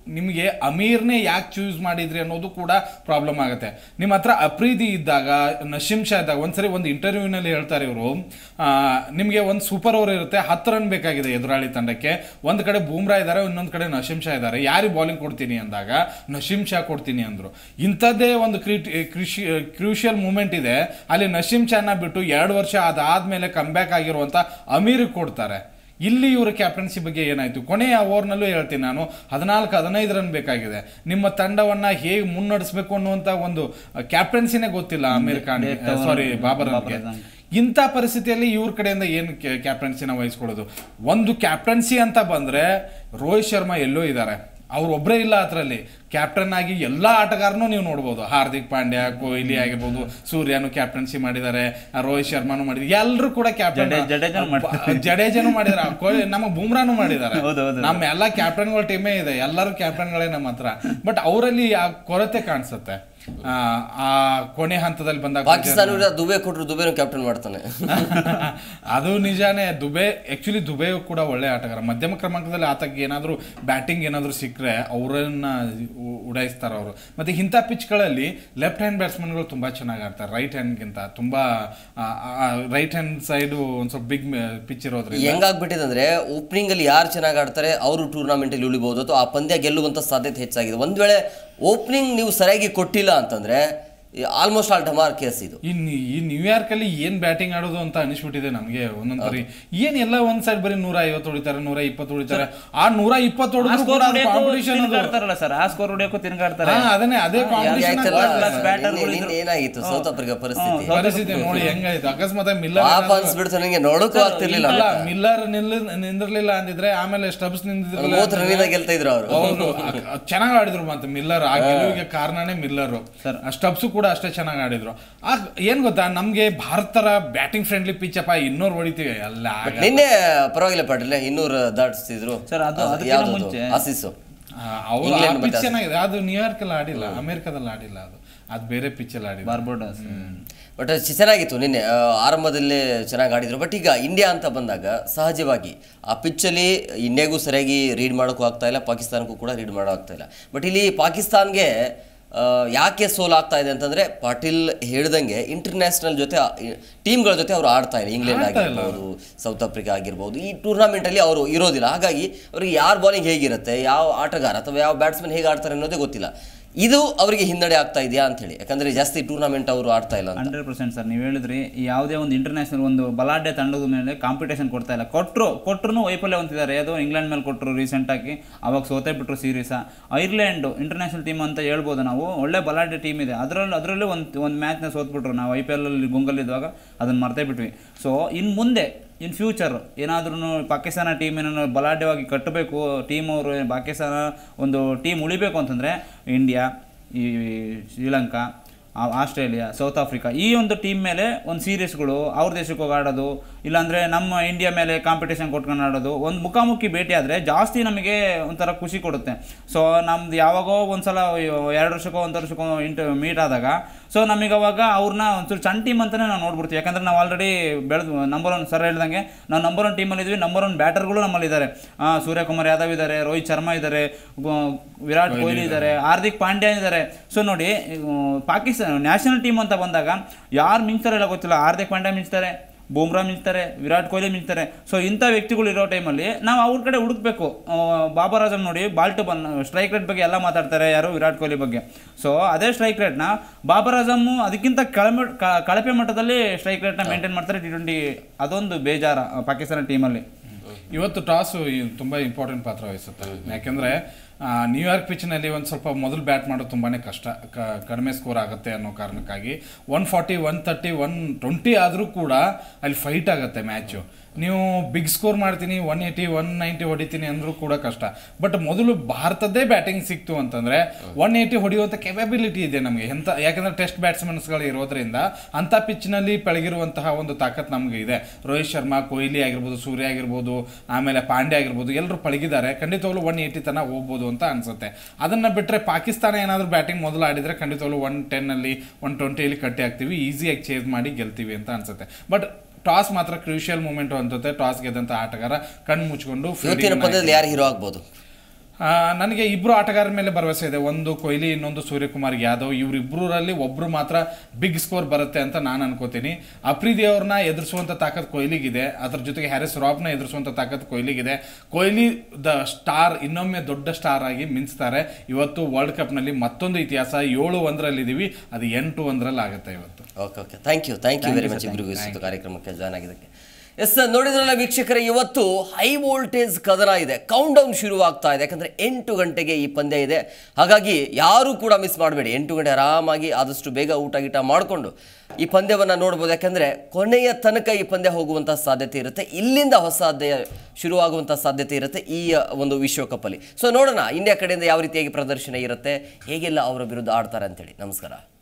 Speaker 3: ನಿಮಗೆ ಅಮೀರ್ನೇ ಯಾಕೆ ಚೂಸ್ ಮಾಡಿದ್ರಿ ಅನ್ನೋದು ಕೂಡ ಪ್ರಾಬ್ಲಮ್ ಆಗುತ್ತೆ. ನಿಮ್ಮ ಹತ್ರ ಅಪ್ರೀದಿ ಇದ್ದಾಗ, ನಶೀಮ್ ಶಾ ಇದ್ದಾಗ, ಒಂದ್ಸರಿ ಒಂದು ಇಂಟರ್ವ್ಯೂನಲ್ಲಿ ಹೇಳ್ತಾರೆ ಇವರು, ನಿಮಗೆ ಒಂದು ಸೂಪರ್ ಓವರ್ ಇರುತ್ತೆ, ಹತ್ತು ರನ್ ಬೇಕಾಗಿದೆ ಎದುರಾಳಿ ತಂಡಕ್ಕೆ, ಒಂದು ಕಡೆ ಬೂಮ್ರಾ ಇದ್ದಾರೆ, ಇನ್ನೊಂದು ಕಡೆ ನಶೀಮ್ ಶಾ ಇದ್ದಾರೆ, ಯಾರಿಗೆ ಬೌಲಿಂಗ್ ಕೊಡ್ತೀನಿ ಅಂದಾಗ ನಶೀಮ್ ಶಾ ಕೊಡ್ತೀನಿ ಅಂದರು. ಇಂಥದ್ದೇ ಒಂದು ಕ್ರಿಟಿ ಕ್ರೂಷಿಯಲ್ ಮೂಮೆಂಟ್ ಇದೆ, ಅಲ್ಲಿ ನಶೀಮ್ ಶಾನ ಬಿಟ್ಟು ಎರಡು ವರ್ಷ ಅದಾದ್ಮೇಲೆ ಕಮ್ಬ್ಯಾಕ್ ಆಗಿರುವಂಥ ಅಮೀರ್ಗೆ ಕೊಡ್ತಾರೆ. ಇಲ್ಲಿ ಇವರ ಕ್ಯಾಪ್ಟನ್ಸಿ ಬಗ್ಗೆ ಏನಾಯ್ತು? ಕೊನೆಯ ಓವರ್ನಲ್ಲೂ ಹೇಳ್ತೀನಿ ನಾನು, ಹದಿನಾಲ್ಕು ಹದಿನೈದು ರನ್ ಬೇಕಾಗಿದೆ, ನಿಮ್ಮ ತಂಡವನ್ನ ಹೇಗೆ ಮುನ್ನಡೆಸಬೇಕು ಅನ್ನುವಂತ ಒಂದು ಕ್ಯಾಪ್ಟನ್ಸಿನೇ ಗೊತ್ತಿಲ್ಲ ಅಮೀರ್ ಖಾನ್, ಸಾರಿ ಬಾಬರ್ ಅವ್ರಿಗೆ. ಇಂಥ ಪರಿಸ್ಥಿತಿಯಲ್ಲಿ ಇವ್ರ ಕಡೆಯಿಂದ ಏನು ಕ್ಯಾಪ್ಟನ್ಸಿನ ವಹಿಸ್ಕೊಳ್ಳೋದು? ಒಂದು ಕ್ಯಾಪ್ಟನ್ಸಿ ಅಂತ ಬಂದ್ರೆ ರೋಹಿತ್ ಶರ್ಮಾ ಎಲ್ಲೋ ಇದ್ದಾರೆ, ಅವ್ರೊಬ್ಬರೇ ಇಲ್ಲ ಅದರಲ್ಲಿ. ಕ್ಯಾಪ್ಟನ್ ಆಗಿ ಎಲ್ಲ ಆಟಗಾರನೂ ನೀವು ನೋಡ್ಬೋದು, ಹಾರ್ದಿಕ್ ಪಾಂಡ್ಯ, ಕೊಹ್ಲಿ ಆಗಿರ್ಬೋದು, ಸೂರ್ಯನು ಕ್ಯಾಪ್ಟನ್ಸಿ ಮಾಡಿದ್ದಾರೆ, ರೋಹಿತ್ ಶರ್ಮಾನು ಮಾಡಿದ್ದಾರೆ, ಎಲ್ಲರೂ ಕೂಡ ಕ್ಯಾಪ್ಟನ್, ಜಡೇಜಾನು ಮಾಡಿದ್ದಾರೆ, ಕೊಹ್ಲಿ ನಮ್ಮ ಬೂಮ್ರಾನು ಮಾಡಿದ್ದಾರೆ. ನಮ್ಮ ಎಲ್ಲ ಕ್ಯಾಪ್ಟನ್ಗಳ ಟೀಮೇ ಇದೆ, ಎಲ್ಲರೂ ಕ್ಯಾಪ್ಟನ್ಗಳೇ ನಮ್ಮ ಹತ್ರ. ಬಟ್ ಅವರಲ್ಲಿ ಆ ಕೊರತೆ ಕಾಣಿಸುತ್ತೆ ಆ ಕೊನೆ ಹಂತದಲ್ಲಿ ಬಂದಾಗ.
Speaker 1: ಪಾಕಿಸ್ತಾನ ದುಬೆ ಕೊಟ್ಟರು ದುಬೆನು ಕ್ಯಾಪ್ಟನ್ ಮಾಡ್ತಾನೆ.
Speaker 3: ಅದು ನಿಜಾನೇ. ದುಬೆ ಆಕ್ಚುಲಿ ದುಬೆ ಕೂಡ ಒಳ್ಳೆ ಆಟಗಾರ, ಮಧ್ಯಮ ಕ್ರಮಾಂಕದಲ್ಲಿ ಆತಕ್ಕೆ ಏನಾದ್ರು ಬ್ಯಾಟಿಂಗ್ ಏನಾದ್ರು ಸಿಕ್ಕರೆ ಅವರನ್ನ ಉಡಾಯಿಸ್ತಾರೆ ಅವರು. ಮತ್ತೆ ಇಂಥ ಪಿಚ್ಗಳಲ್ಲಿ ಲೆಫ್ಟ್ ಹ್ಯಾಂಡ್ ಬ್ಯಾಟ್ಸ್ಮನ್ಗಳು ತುಂಬಾ ಚೆನ್ನಾಗಿ ಆಡ್ತಾರೆ ರೈಟ್ ಹ್ಯಾಂಡ್ಗಿಂತ. ತುಂಬಾ ರೈಟ್ ಹ್ಯಾಂಡ್ ಸೈಡ್ ಒಂದ್ ಸ್ವಲ್ಪ ಬಿಗ್ ಪಿಚ್ ಇರೋದ್ರಿಂದ
Speaker 1: ಹೆಂಗಾಗ್ಬಿಟ್ಟಿದೆ ಅಂದ್ರೆ, ಓಪನಿಂಗ್ ಅಲ್ಲಿ ಯಾರು ಚೆನ್ನಾಗಿ ಆಡ್ತಾರೆ ಅವರು ಟೂರ್ನಮೆಂಟ್ ಅಲ್ಲಿ ಉಳಿಬಹುದು ಅಥವಾ ಆ ಪಂದ್ಯ ಗೆಲ್ಲುವಂತ ಸಾಧ್ಯತೆ ಹೆಚ್ಚಾಗಿದೆ. ಒಂದ್ ವೇಳೆ ಓಪನಿಂಗ್ ನೀವು ಸರಿಯಾಗಿ ಕೊಟ್ಟಿಲ್ಲ ಅಂತಂದ್ರೆ ಆಲ್ಮೋಸ್ಟ್ ಆಲ್ ಡಮಾರ್ ಕೇಸ್ ಇದು.
Speaker 3: ಇನ್ನು ಈ ನ್ಯೂಯಾರ್ಕ್ ಅಲ್ಲಿ ಏನ್ ಬ್ಯಾಟಿಂಗ್ ಆಡೋದು ಅಂತ ಅನಿಸ್ಬಿಟ್ಟಿದೆ ನಮ್ಗೆ ಒಂದೊಂದ್ಸರಿ. ಏನ್ ಎಲ್ಲ ಒಂದ್ ಸೈಡ್ ಬರೀ ನೂರ ಐವತ್ತು ಹೊಡಿತಾರೆ, ನೂರ ಇಪ್ಪತ್ತು ಹೊಡಿತಾರೆ. ಆ ನೂರ ಇಪ್ಪತ್ತು ಕಾಂಪಿಟೇಷನ್ ಅದನ್ನೇ ಅದೇ ಕಾಂಪಿಟೇಷನ್.
Speaker 1: ಏನಾಗಿತ್ತು ಸೌತ್ ಆಫ್ರಿಕಾ ಪರಿಸ್ಥಿತಿ
Speaker 3: ಪರಿಸ್ಥಿತಿ ನೋಡಿ ಹೆಂಗಾಯ್ತು. ಅಕಸ್ಮಾತ್ ಮಿಲ್ಲರ್
Speaker 1: ಅನ್ಸ್ಬಿಡ್ತು ನನಗೆ, ನೋಡೋಕ್ಕೂ ಆಗ್ತಿರ್ಲಿಲ್ಲ.
Speaker 3: ಮಿಲ್ಲರ್ ನಿಂದಿರ್ಲಿಲ್ಲ ಅಂದಿದ್ರೆ ಆಮೇಲೆ ಸ್ಟಬ್ಸ್
Speaker 1: ನಿಂದಿರ್ಲಿಲ್ಲ, ಗೆಲ್ತಾ ಇದ್ರು ಅವರು.
Speaker 3: ಅವರು ಚೆನ್ನಾಗಿ ಆಡಿದ್ರು. ಮತ್ತೆ ಮಿಲ್ಲರ್ ಆ ಗೆಲುವಿಗೆ ಕಾರಣನೇ ಮಿಲ್ಲರ್. ಸ್ಟಬ್ಸ್ ಕೂಡ ಅಷ್ಟೇ ಚೆನ್ನಾಗಿ ಆಡಿದ್ರು. ಆಗ ಏನ್ ಗೊತ್ತಾ, ನಮ್ಗೆ ಭಾರತರ ಬ್ಯಾಟಿಂಗ್ ಫ್ರೆಂಡ್ಲಿ ಪಿಚ್ ಅಪ್ಪ, ಇನ್ನೂರು ಹೊಡಿತೀವಿ ಎಲ್ಲ.
Speaker 1: ನಿನ್ನೆ ಪರವಾಗಿಲ್ಲ ಪಾಟೀಲ್, ಇನ್ನೂರು ದಾಟಿಸಿದ್ರು ಆಸೀಸು.
Speaker 3: ಅವ್ರು ಪಿಚ್ ಚೆನ್ನಾಗಿದೆ. ಅದು ನ್ಯೂಯಾರ್ಕ್ ಅಲ್ಲಿ ಆಡಿಲ್ಲ, ಅಮೆರಿಕದಲ್ಲಿ ಆಡಿಲ್ಲ, ಅದು ಅದು ಬೇರೆ ಪಿಚ್ ಅಲ್ಲಿ ಆಡಿಲ್ಲ, ಬಾರ್ಬಡೋಸ್.
Speaker 1: ಬಟ್ ಚೆನ್ನಾಗಿತ್ತು ನಿನ್ನೆ, ಆರಂಭದಲ್ಲೇ ಚೆನ್ನಾಗಿ ಆಡಿದ್ರು. ಬಟ್ ಈಗ ಇಂಡಿಯಾ ಅಂತ ಬಂದಾಗ ಸಹಜವಾಗಿ ಆ ಪಿಚ್ಚಲ್ಲಿ ಇಂಡಿಯಾಗೂ ಸರಿಯಾಗಿ ರೀಡ್ ಮಾಡೋಕ್ಕೂ ಆಗ್ತಾ ಇಲ್ಲ, ಪಾಕಿಸ್ತಾನಕ್ಕೂ ಕೂಡ ರೀಡ್ ಮಾಡೋ ಆಗ್ತಾ ಇಲ್ಲ. ಬಟ್ ಇಲ್ಲಿ ಪಾಕಿಸ್ತಾನ್ಗೆ ಯಾಕೆ ಸೋಲಾಗ್ತಾ ಇದೆ ಅಂತಂದರೆ, ಪಾಟೀಲ್ ಹೇಳ್ದಂಗೆ ಇಂಟರ್ನ್ಯಾಷನಲ್ ಜೊತೆ ಟೀಮ್ಗಳ ಜೊತೆ ಅವರು ಆಡ್ತಾ ಇಲ್ಲ. ಇಂಗ್ಲೆಂಡ್ ಆಗಿರ್ಬೋದು, ಸೌತ್ ಆಫ್ರಿಕಾ ಆಗಿರ್ಬೋದು, ಈ ಟೂರ್ನಮೆಂಟಲ್ಲಿ ಅವರು ಇರೋದಿಲ್ಲ. ಹಾಗಾಗಿ ಅವ್ರಿಗೆ ಯಾರ ಬಾಲಿಂಗ್ ಹೇಗಿರುತ್ತೆ, ಯಾವ ಆಟಗಾರ ಅಥವಾ ಯಾವ ಬ್ಯಾಟ್ಸ್ಮನ್ ಹೇಗೆ ಆಡ್ತಾರೆ ಅನ್ನೋದೇ ಗೊತ್ತಿಲ್ಲ. ಇದು ಅವರಿಗೆ ಹಿನ್ನಡೆ ಆಗ್ತಾ ಇದೆಯಾ ಅಂತ ಹೇಳಿ, ಯಾಕಂದ್ರೆ ಜಾಸ್ತಿ ಟೂರ್ನಮೆಂಟ್ ಅವರು ಆಡ್ತಾ ಇಲ್ಲ.
Speaker 2: ಹಂಡ್ರೆಡ್ ಪರ್ಸೆಂಟ್ ಸರ್, ನೀವು ಹೇಳಿದ್ರಿ ಯಾವುದೇ ಒಂದು ಇಂಟರ್ನ್ಯಾಷನಲ್ ಒಂದು ಬಲಾಢ್ಯ ತಂಡದ ಮೇಲೆ ಕಾಂಪಿಟೇಷನ್ ಕೊಡ್ತಾ ಇಲ್ಲ. ಕೊಟ್ಟರು ಕೊಟ್ಟರು ವೈಫಲ್ಯ ಹೊಂದಿದ್ದಾರೆ. ಅದು ಇಂಗ್ಲೆಂಡ್ ಮೇಲೆ ಕೊಟ್ಟರು ರೀಸೆಂಟಾಗಿ, ಅವಾಗ ಸೋತೆ ಬಿಟ್ಟರು ಸೀರೀಸ. ಐರ್ಲೆಂಡ್ ಇಂಟರ್ನ್ಯಾಷನಲ್ ಟೀಮ್ ಅಂತ ಹೇಳ್ಬೋದು ನಾವು, ಒಳ್ಳೆ ಬಲಾಢ್ಯ ಟೀಮ್ ಇದೆ. ಅದರಲ್ಲಿ ಅದರಲ್ಲೂ ಒಂದು ಒಂದು ಮ್ಯಾಚ್ನ ಸೋತ್ಬಿಟ್ರು. ನಾವು ಐ ಪಿ ಎಲ್ ಅಲ್ಲಿ ಗುಂಗಲ್ಲಿದ್ದಾಗ ಅದನ್ನು ಮರ್ತೇ ಬಿಟ್ವಿ. ಸೊ ಇನ್ನು ಮುಂದೆ ಇನ್ ಫ್ಯೂಚರ್ ಏನಾದ್ರೂ ಪಾಕಿಸ್ತಾನ ಟೀಮ್ ಏನೋ ಬಲಾಢ್ಯವಾಗಿ ಕಟ್ಟಬೇಕು, ಟೀಮ್ ಅವರು ಪಾಕಿಸ್ತಾನ ಒಂದು ಟೀಮ್ ಉಳಿಬೇಕು ಅಂತಂದರೆ ಇಂಡಿಯಾ, ಈ ಶ್ರೀಲಂಕಾ, ಆಸ್ಟ್ರೇಲಿಯಾ, ಸೌತ್ ಆಫ್ರಿಕಾ ಈ ಒಂದು ಟೀಮ್ ಮೇಲೆ ಒಂದು ಸೀರೀಸ್ಗಳು ಅವ್ರ ದೇಶಕ್ಕೆ ಹೋಗಿ ಆಡೋದು, ಇಲ್ಲಾಂದರೆ ನಮ್ಮ ಇಂಡಿಯಾ ಮೇಲೆ ಕಾಂಪಿಟೇಷನ್ ಕೊಟ್ಕೊಂಡು ಆಡೋದು, ಒಂದು ಮುಖಾಮುಖಿ ಭೇಟಿ ಆದರೆ ಜಾಸ್ತಿ ನಮಗೆ ಒಂಥರ ಖುಷಿ ಕೊಡುತ್ತೆ. ಸೊ ನಮ್ದು ಯಾವಾಗೋ ಒಂದು ಸಲ ಎರಡು ವರ್ಷಕ್ಕೋ ಒಂದು ವರ್ಷಕ್ಕೋ ಇಂಟ ಮೀಟ್ ಆದಾಗ ಸೊ ನಮಗೆ ಅವಾಗ ಅವ್ರನ್ನ ಒಂಚೂರು ಸಣ್ಣ ಟೀಮ್ ಅಂತಲೇ ನಾವು ನೋಡ್ಬಿಡ್ತೀವಿ. ಯಾಕಂದರೆ ನಾವು ಆಲ್ರೆಡಿ ಬೆಳೆದು ನಂಬರ್ ಒನ್ ಸರ್ ಹೇಳ್ದಂಗೆ ನಾವು ನಂಬರ್ ಒನ್ ಟೀಮಲ್ಲಿ ಇದ್ವಿ. ನಂಬರ್ ಒನ್ ಬ್ಯಾಟರ್ಗಳು ನಮ್ಮಲ್ಲಿದ್ದಾರೆ. ಸೂರ್ಯಕುಮಾರ್ ಯಾದವ್ ಇದ್ದಾರೆ, ರೋಹಿತ್ ಶರ್ಮಾ ಇದ್ದಾರೆ, ವಿರಾಟ್ ಕೊಹ್ಲಿ ಇದ್ದಾರೆ, ಹಾರ್ದಿಕ್ ಪಾಂಡ್ಯ ಇದ್ದಾರೆ. ಸೊ ನೋಡಿ, ಪಾಕಿಸ್ತಾನ ನ್ಯಾಷನಲ್ ಟೀಮ್ ಅಂತ ಬಂದಾಗ ಯಾರು ಮಿಂಚ್ತಾರೆ ಎಲ್ಲ ಗೊತ್ತಿಲ್ಲ. ಹಾರ್ದಿಕ್ ಪಾಂಡ್ಯ ಮಿಂಚ್ತಾರೆ, ಬೂಮ್ರಾ ಮಿಂಚ್ತಾರೆ, ವಿರಾಟ್ ಕೊಹ್ಲಿ ಮಿಂಚ್ತಾರೆ. ಸೊ ಇಂಥ ವ್ಯಕ್ತಿಗಳು ಇರೋ ಟೈಮಲ್ಲಿ ನಾವು ಅವ್ರ ಕಡೆ ಹುಡುಕ್ಬೇಕು. ಬಾಬರ್ ಆಜಮ್ ನೋಡಿ, ಬಾಲ್ಟ್ ಬನ್ ಸ್ಟ್ರೈಕ್ ರೇಟ್ ಬಗ್ಗೆ ಎಲ್ಲ ಮಾತಾಡ್ತಾರೆ ಯಾರು, ವಿರಾಟ್ ಕೊಹ್ಲಿ ಬಗ್ಗೆ. ಸೊ ಅದೇ ಸ್ಟ್ರೈಕ್ ರೇಟ್ನ ಬಾಬರ್ ಆಜಮ್ ಅದಕ್ಕಿಂತ ಕಳಮೆ ಕಳಪೆ ಮಟ್ಟದಲ್ಲಿ ಸ್ಟ್ರೈಕ್ ರೇಟ್ನ ಮೇಂಟೈನ್ ಮಾಡ್ತಾರೆ ಟಿ ಟ್ವೆಂಟಿ. ಅದೊಂದು ಬೇಜಾರ ಪಾಕಿಸ್ತಾನ ಟೀಮಲ್ಲಿ.
Speaker 3: ಇವತ್ತು ಟಾಸು ತುಂಬ ಇಂಪಾರ್ಟೆಂಟ್ ಪಾತ್ರ ವಹಿಸುತ್ತೆ. ಯಾಕೆಂದರೆ ನ್ಯೂಯಾರ್ಕ್ ಪಿಚ್ನಲ್ಲಿ ಒಂದು ಸ್ವಲ್ಪ ಮೊದಲು ಬ್ಯಾಟ್ ಮಾಡೋದು ತುಂಬಾ ಕಷ್ಟ, ಕಡಿಮೆ ಸ್ಕೋರ್ ಆಗುತ್ತೆ ಅನ್ನೋ ಕಾರಣಕ್ಕಾಗಿ one forty one thirty one twenty ಆದರೂ ಕೂಡ ಅಲ್ಲಿ ಫೈಟ್ ಆಗುತ್ತೆ ಮ್ಯಾಚು. ನೀವು ಬಿಗ್ ಸ್ಕೋರ್ ಮಾಡ್ತೀನಿ, ಒನ್ ಏಯ್ಟಿ ಒನ್ ನೈಂಟಿ ಹೊಡಿತೀನಿ ಅಂದರೂ ಕೂಡ ಕಷ್ಟ. ಬಟ್ ಮೊದಲು ಭಾರತದ್ದೇ ಬ್ಯಾಟಿಂಗ್ ಸಿಕ್ತು ಅಂತಂದರೆ ಒನ್ ಏಯ್ಟಿ ಹೊಡೆಯುವಂಥ ಕೆಪಾಬಿಲಿಟಿ ಇದೆ ನಮಗೆ. ಎಂಥ ಯಾಕಂದರೆ ಟೆಸ್ಟ್ ಬ್ಯಾಟ್ಸ್ಮನ್ಸ್ಗಳು ಇರೋದ್ರಿಂದ ಅಂಥ ಪಿಚ್ನಲ್ಲಿ ಪಳಗಿರುವಂತಹ ಒಂದು ತಾಕತ್ ನಮಗೆ ಇದೆ. ರೋಹಿತ್ ಶರ್ಮಾ, ಕೊಹ್ಲಿ ಆಗಿರ್ಬೋದು, ಸೂರ್ಯ ಆಗಿರ್ಬೋದು, ಆಮೇಲೆ ಪಾಂಡ್ಯ ಆಗಿರ್ಬೋದು, ಎಲ್ಲರೂ ಪಳಗಿದ್ದಾರೆ. ಖಂಡಿತವಾಗ್ಲೂ ಒನ್ ಏಯ್ಟಿ ತನಕ ಹೋಗ್ಬೋದು ಅಂತ ಅನ್ಸುತ್ತೆ. ಅದನ್ನು ಬಿಟ್ಟರೆ ಪಾಕಿಸ್ತಾನ ಏನಾದರೂ ಬ್ಯಾಟಿಂಗ್ ಮೊದಲು ಆಡಿದರೆ ಖಂಡಿತವಾಗ್ಲೂ ಒನ್ ಟೆನ್ನಲ್ಲಿ ಒನ್ ಟ್ವೆಂಟಿಯಲ್ಲಿ ಕಟ್ಟಿ ಹಾಕ್ತೀವಿ, ಈಸಿಯಾಗಿ ಚೇಸ್ ಮಾಡಿ ಗೆಲ್ತೀವಿ ಅಂತ ಅನ್ಸುತ್ತೆ. ಬಟ್ ಟಾಸ್ ಮಾತ್ರ ಕ್ರೂಷಿಯಲ್ ಮೂಮೆಂಟ್ ಅನ್ಸುತ್ತೆ. ಟಾಸ್ ಗೆದ್ದಂತ ಆಟಗಾರ ಕಣ್ಣು ಮುಚ್ಕೊಂಡು
Speaker 1: ಇವತ್ತಿನ ಪಂದ್ಯದಲ್ಲಿ ಯಾರು ಹೀರೋ ಆಗ್ಬೋದು?
Speaker 3: ನನಗೆ ಇಬ್ಬರು ಆಟಗಾರರ ಮೇಲೆ ಭರವಸೆ ಇದೆ. ಒಂದು ಕೊಹ್ಲಿ, ಇನ್ನೊಂದು ಸೂರ್ಯಕುಮಾರ್ ಯಾದವ್. ಇವರಿಬ್ಬರಲ್ಲಿ ಒಬ್ಬರು ಮಾತ್ರ ಬಿಗ್ ಸ್ಕೋರ್ ಬರುತ್ತೆ ಅಂತ ನಾನು ಅನ್ಕೋತೀನಿ. ಅಫ್ರಿದಿ ಅವ್ರನ್ನ ಎದುರಿಸುವಂಥ ತಾಕತ್ ಕೊಹ್ಲಿಗಿದೆ, ಅದ್ರ ಜೊತೆಗೆ ಹ್ಯಾರಿಸ್ ರಾಬ್ನ ಎದುರಿಸುವಂಥ ತಾಕತ್ ಕೊಹ್ಲಿಗಿದೆ. ಕೊಹ್ಲಿ ದ ಸ್ಟಾರ್ ಇನ್ನೊಮ್ಮೆ ದೊಡ್ಡ ಸ್ಟಾರ್ ಆಗಿ ಮಿಂಚ್ತಾರೆ. ಇವತ್ತು ವರ್ಲ್ಡ್ ಕಪ್ನಲ್ಲಿ ಮತ್ತೊಂದು ಇತಿಹಾಸ. ಏಳು ಒಂದರಲ್ಲಿ ಇದ್ದೀವಿ, ಅದು ಎಂಟು ಒಂದರಲ್ಲಿ ಆಗುತ್ತೆ ಇವತ್ತು.
Speaker 1: Okay okay thank you thank you very much ಇಬ್ಬರಿಗೂ ಇಷ್ಟು ಕಾರ್ಯಕ್ರಮಕ್ಕೆ ಜಾಯ್ನ್ ಆಗಿದ್ದಕ್ಕೆ. ಎಸ್ ನೋಡಿದ್ರಲ್ಲ ವೀಕ್ಷಕರೇ, ಇವತ್ತು ಹೈ ವೋಲ್ಟೇಜ್ ಕದನ ಇದೆ. ಕೌಂಟ್ ಡೌನ್ ಶುರುವಾಗ್ತಾ ಇದೆ, ಯಾಕಂದರೆ ಎಂಟು ಗಂಟೆಗೆ ಈ ಪಂದ್ಯ ಇದೆ. ಹಾಗಾಗಿ ಯಾರೂ ಕೂಡ ಮಿಸ್ ಮಾಡಬೇಡಿ. ಎಂಟು ಗಂಟೆ ಆರಾಮಾಗಿ ಆದಷ್ಟು ಬೇಗ ಊಟ ಗೀಟ ಮಾಡಿಕೊಂಡು ಈ ಪಂದ್ಯವನ್ನು ನೋಡ್ಬೋದು. ಯಾಕಂದರೆ ಕೊನೆಯ ತನಕ ಈ ಪಂದ್ಯ ಹೋಗುವಂಥ ಸಾಧ್ಯತೆ ಇರುತ್ತೆ. ಇಲ್ಲಿಂದ ಹೊಸ ಅಧ್ಯಾಯ ಶುರುವಾಗುವಂಥ ಸಾಧ್ಯತೆ ಇರುತ್ತೆ ಈ ಒಂದು ವಿಶ್ವಕಪ್ಪಲ್ಲಿ. ಸೊ ನೋಡೋಣ ಇಂಡಿಯಾ ಕಡೆಯಿಂದ ಯಾವ ರೀತಿಯಾಗಿ ಪ್ರದರ್ಶನ ಇರುತ್ತೆ, ಹೇಗೆಲ್ಲ ಅವರ ವಿರುದ್ಧ ಆಡ್ತಾರೆ ಅಂತೇಳಿ. ನಮಸ್ಕಾರ.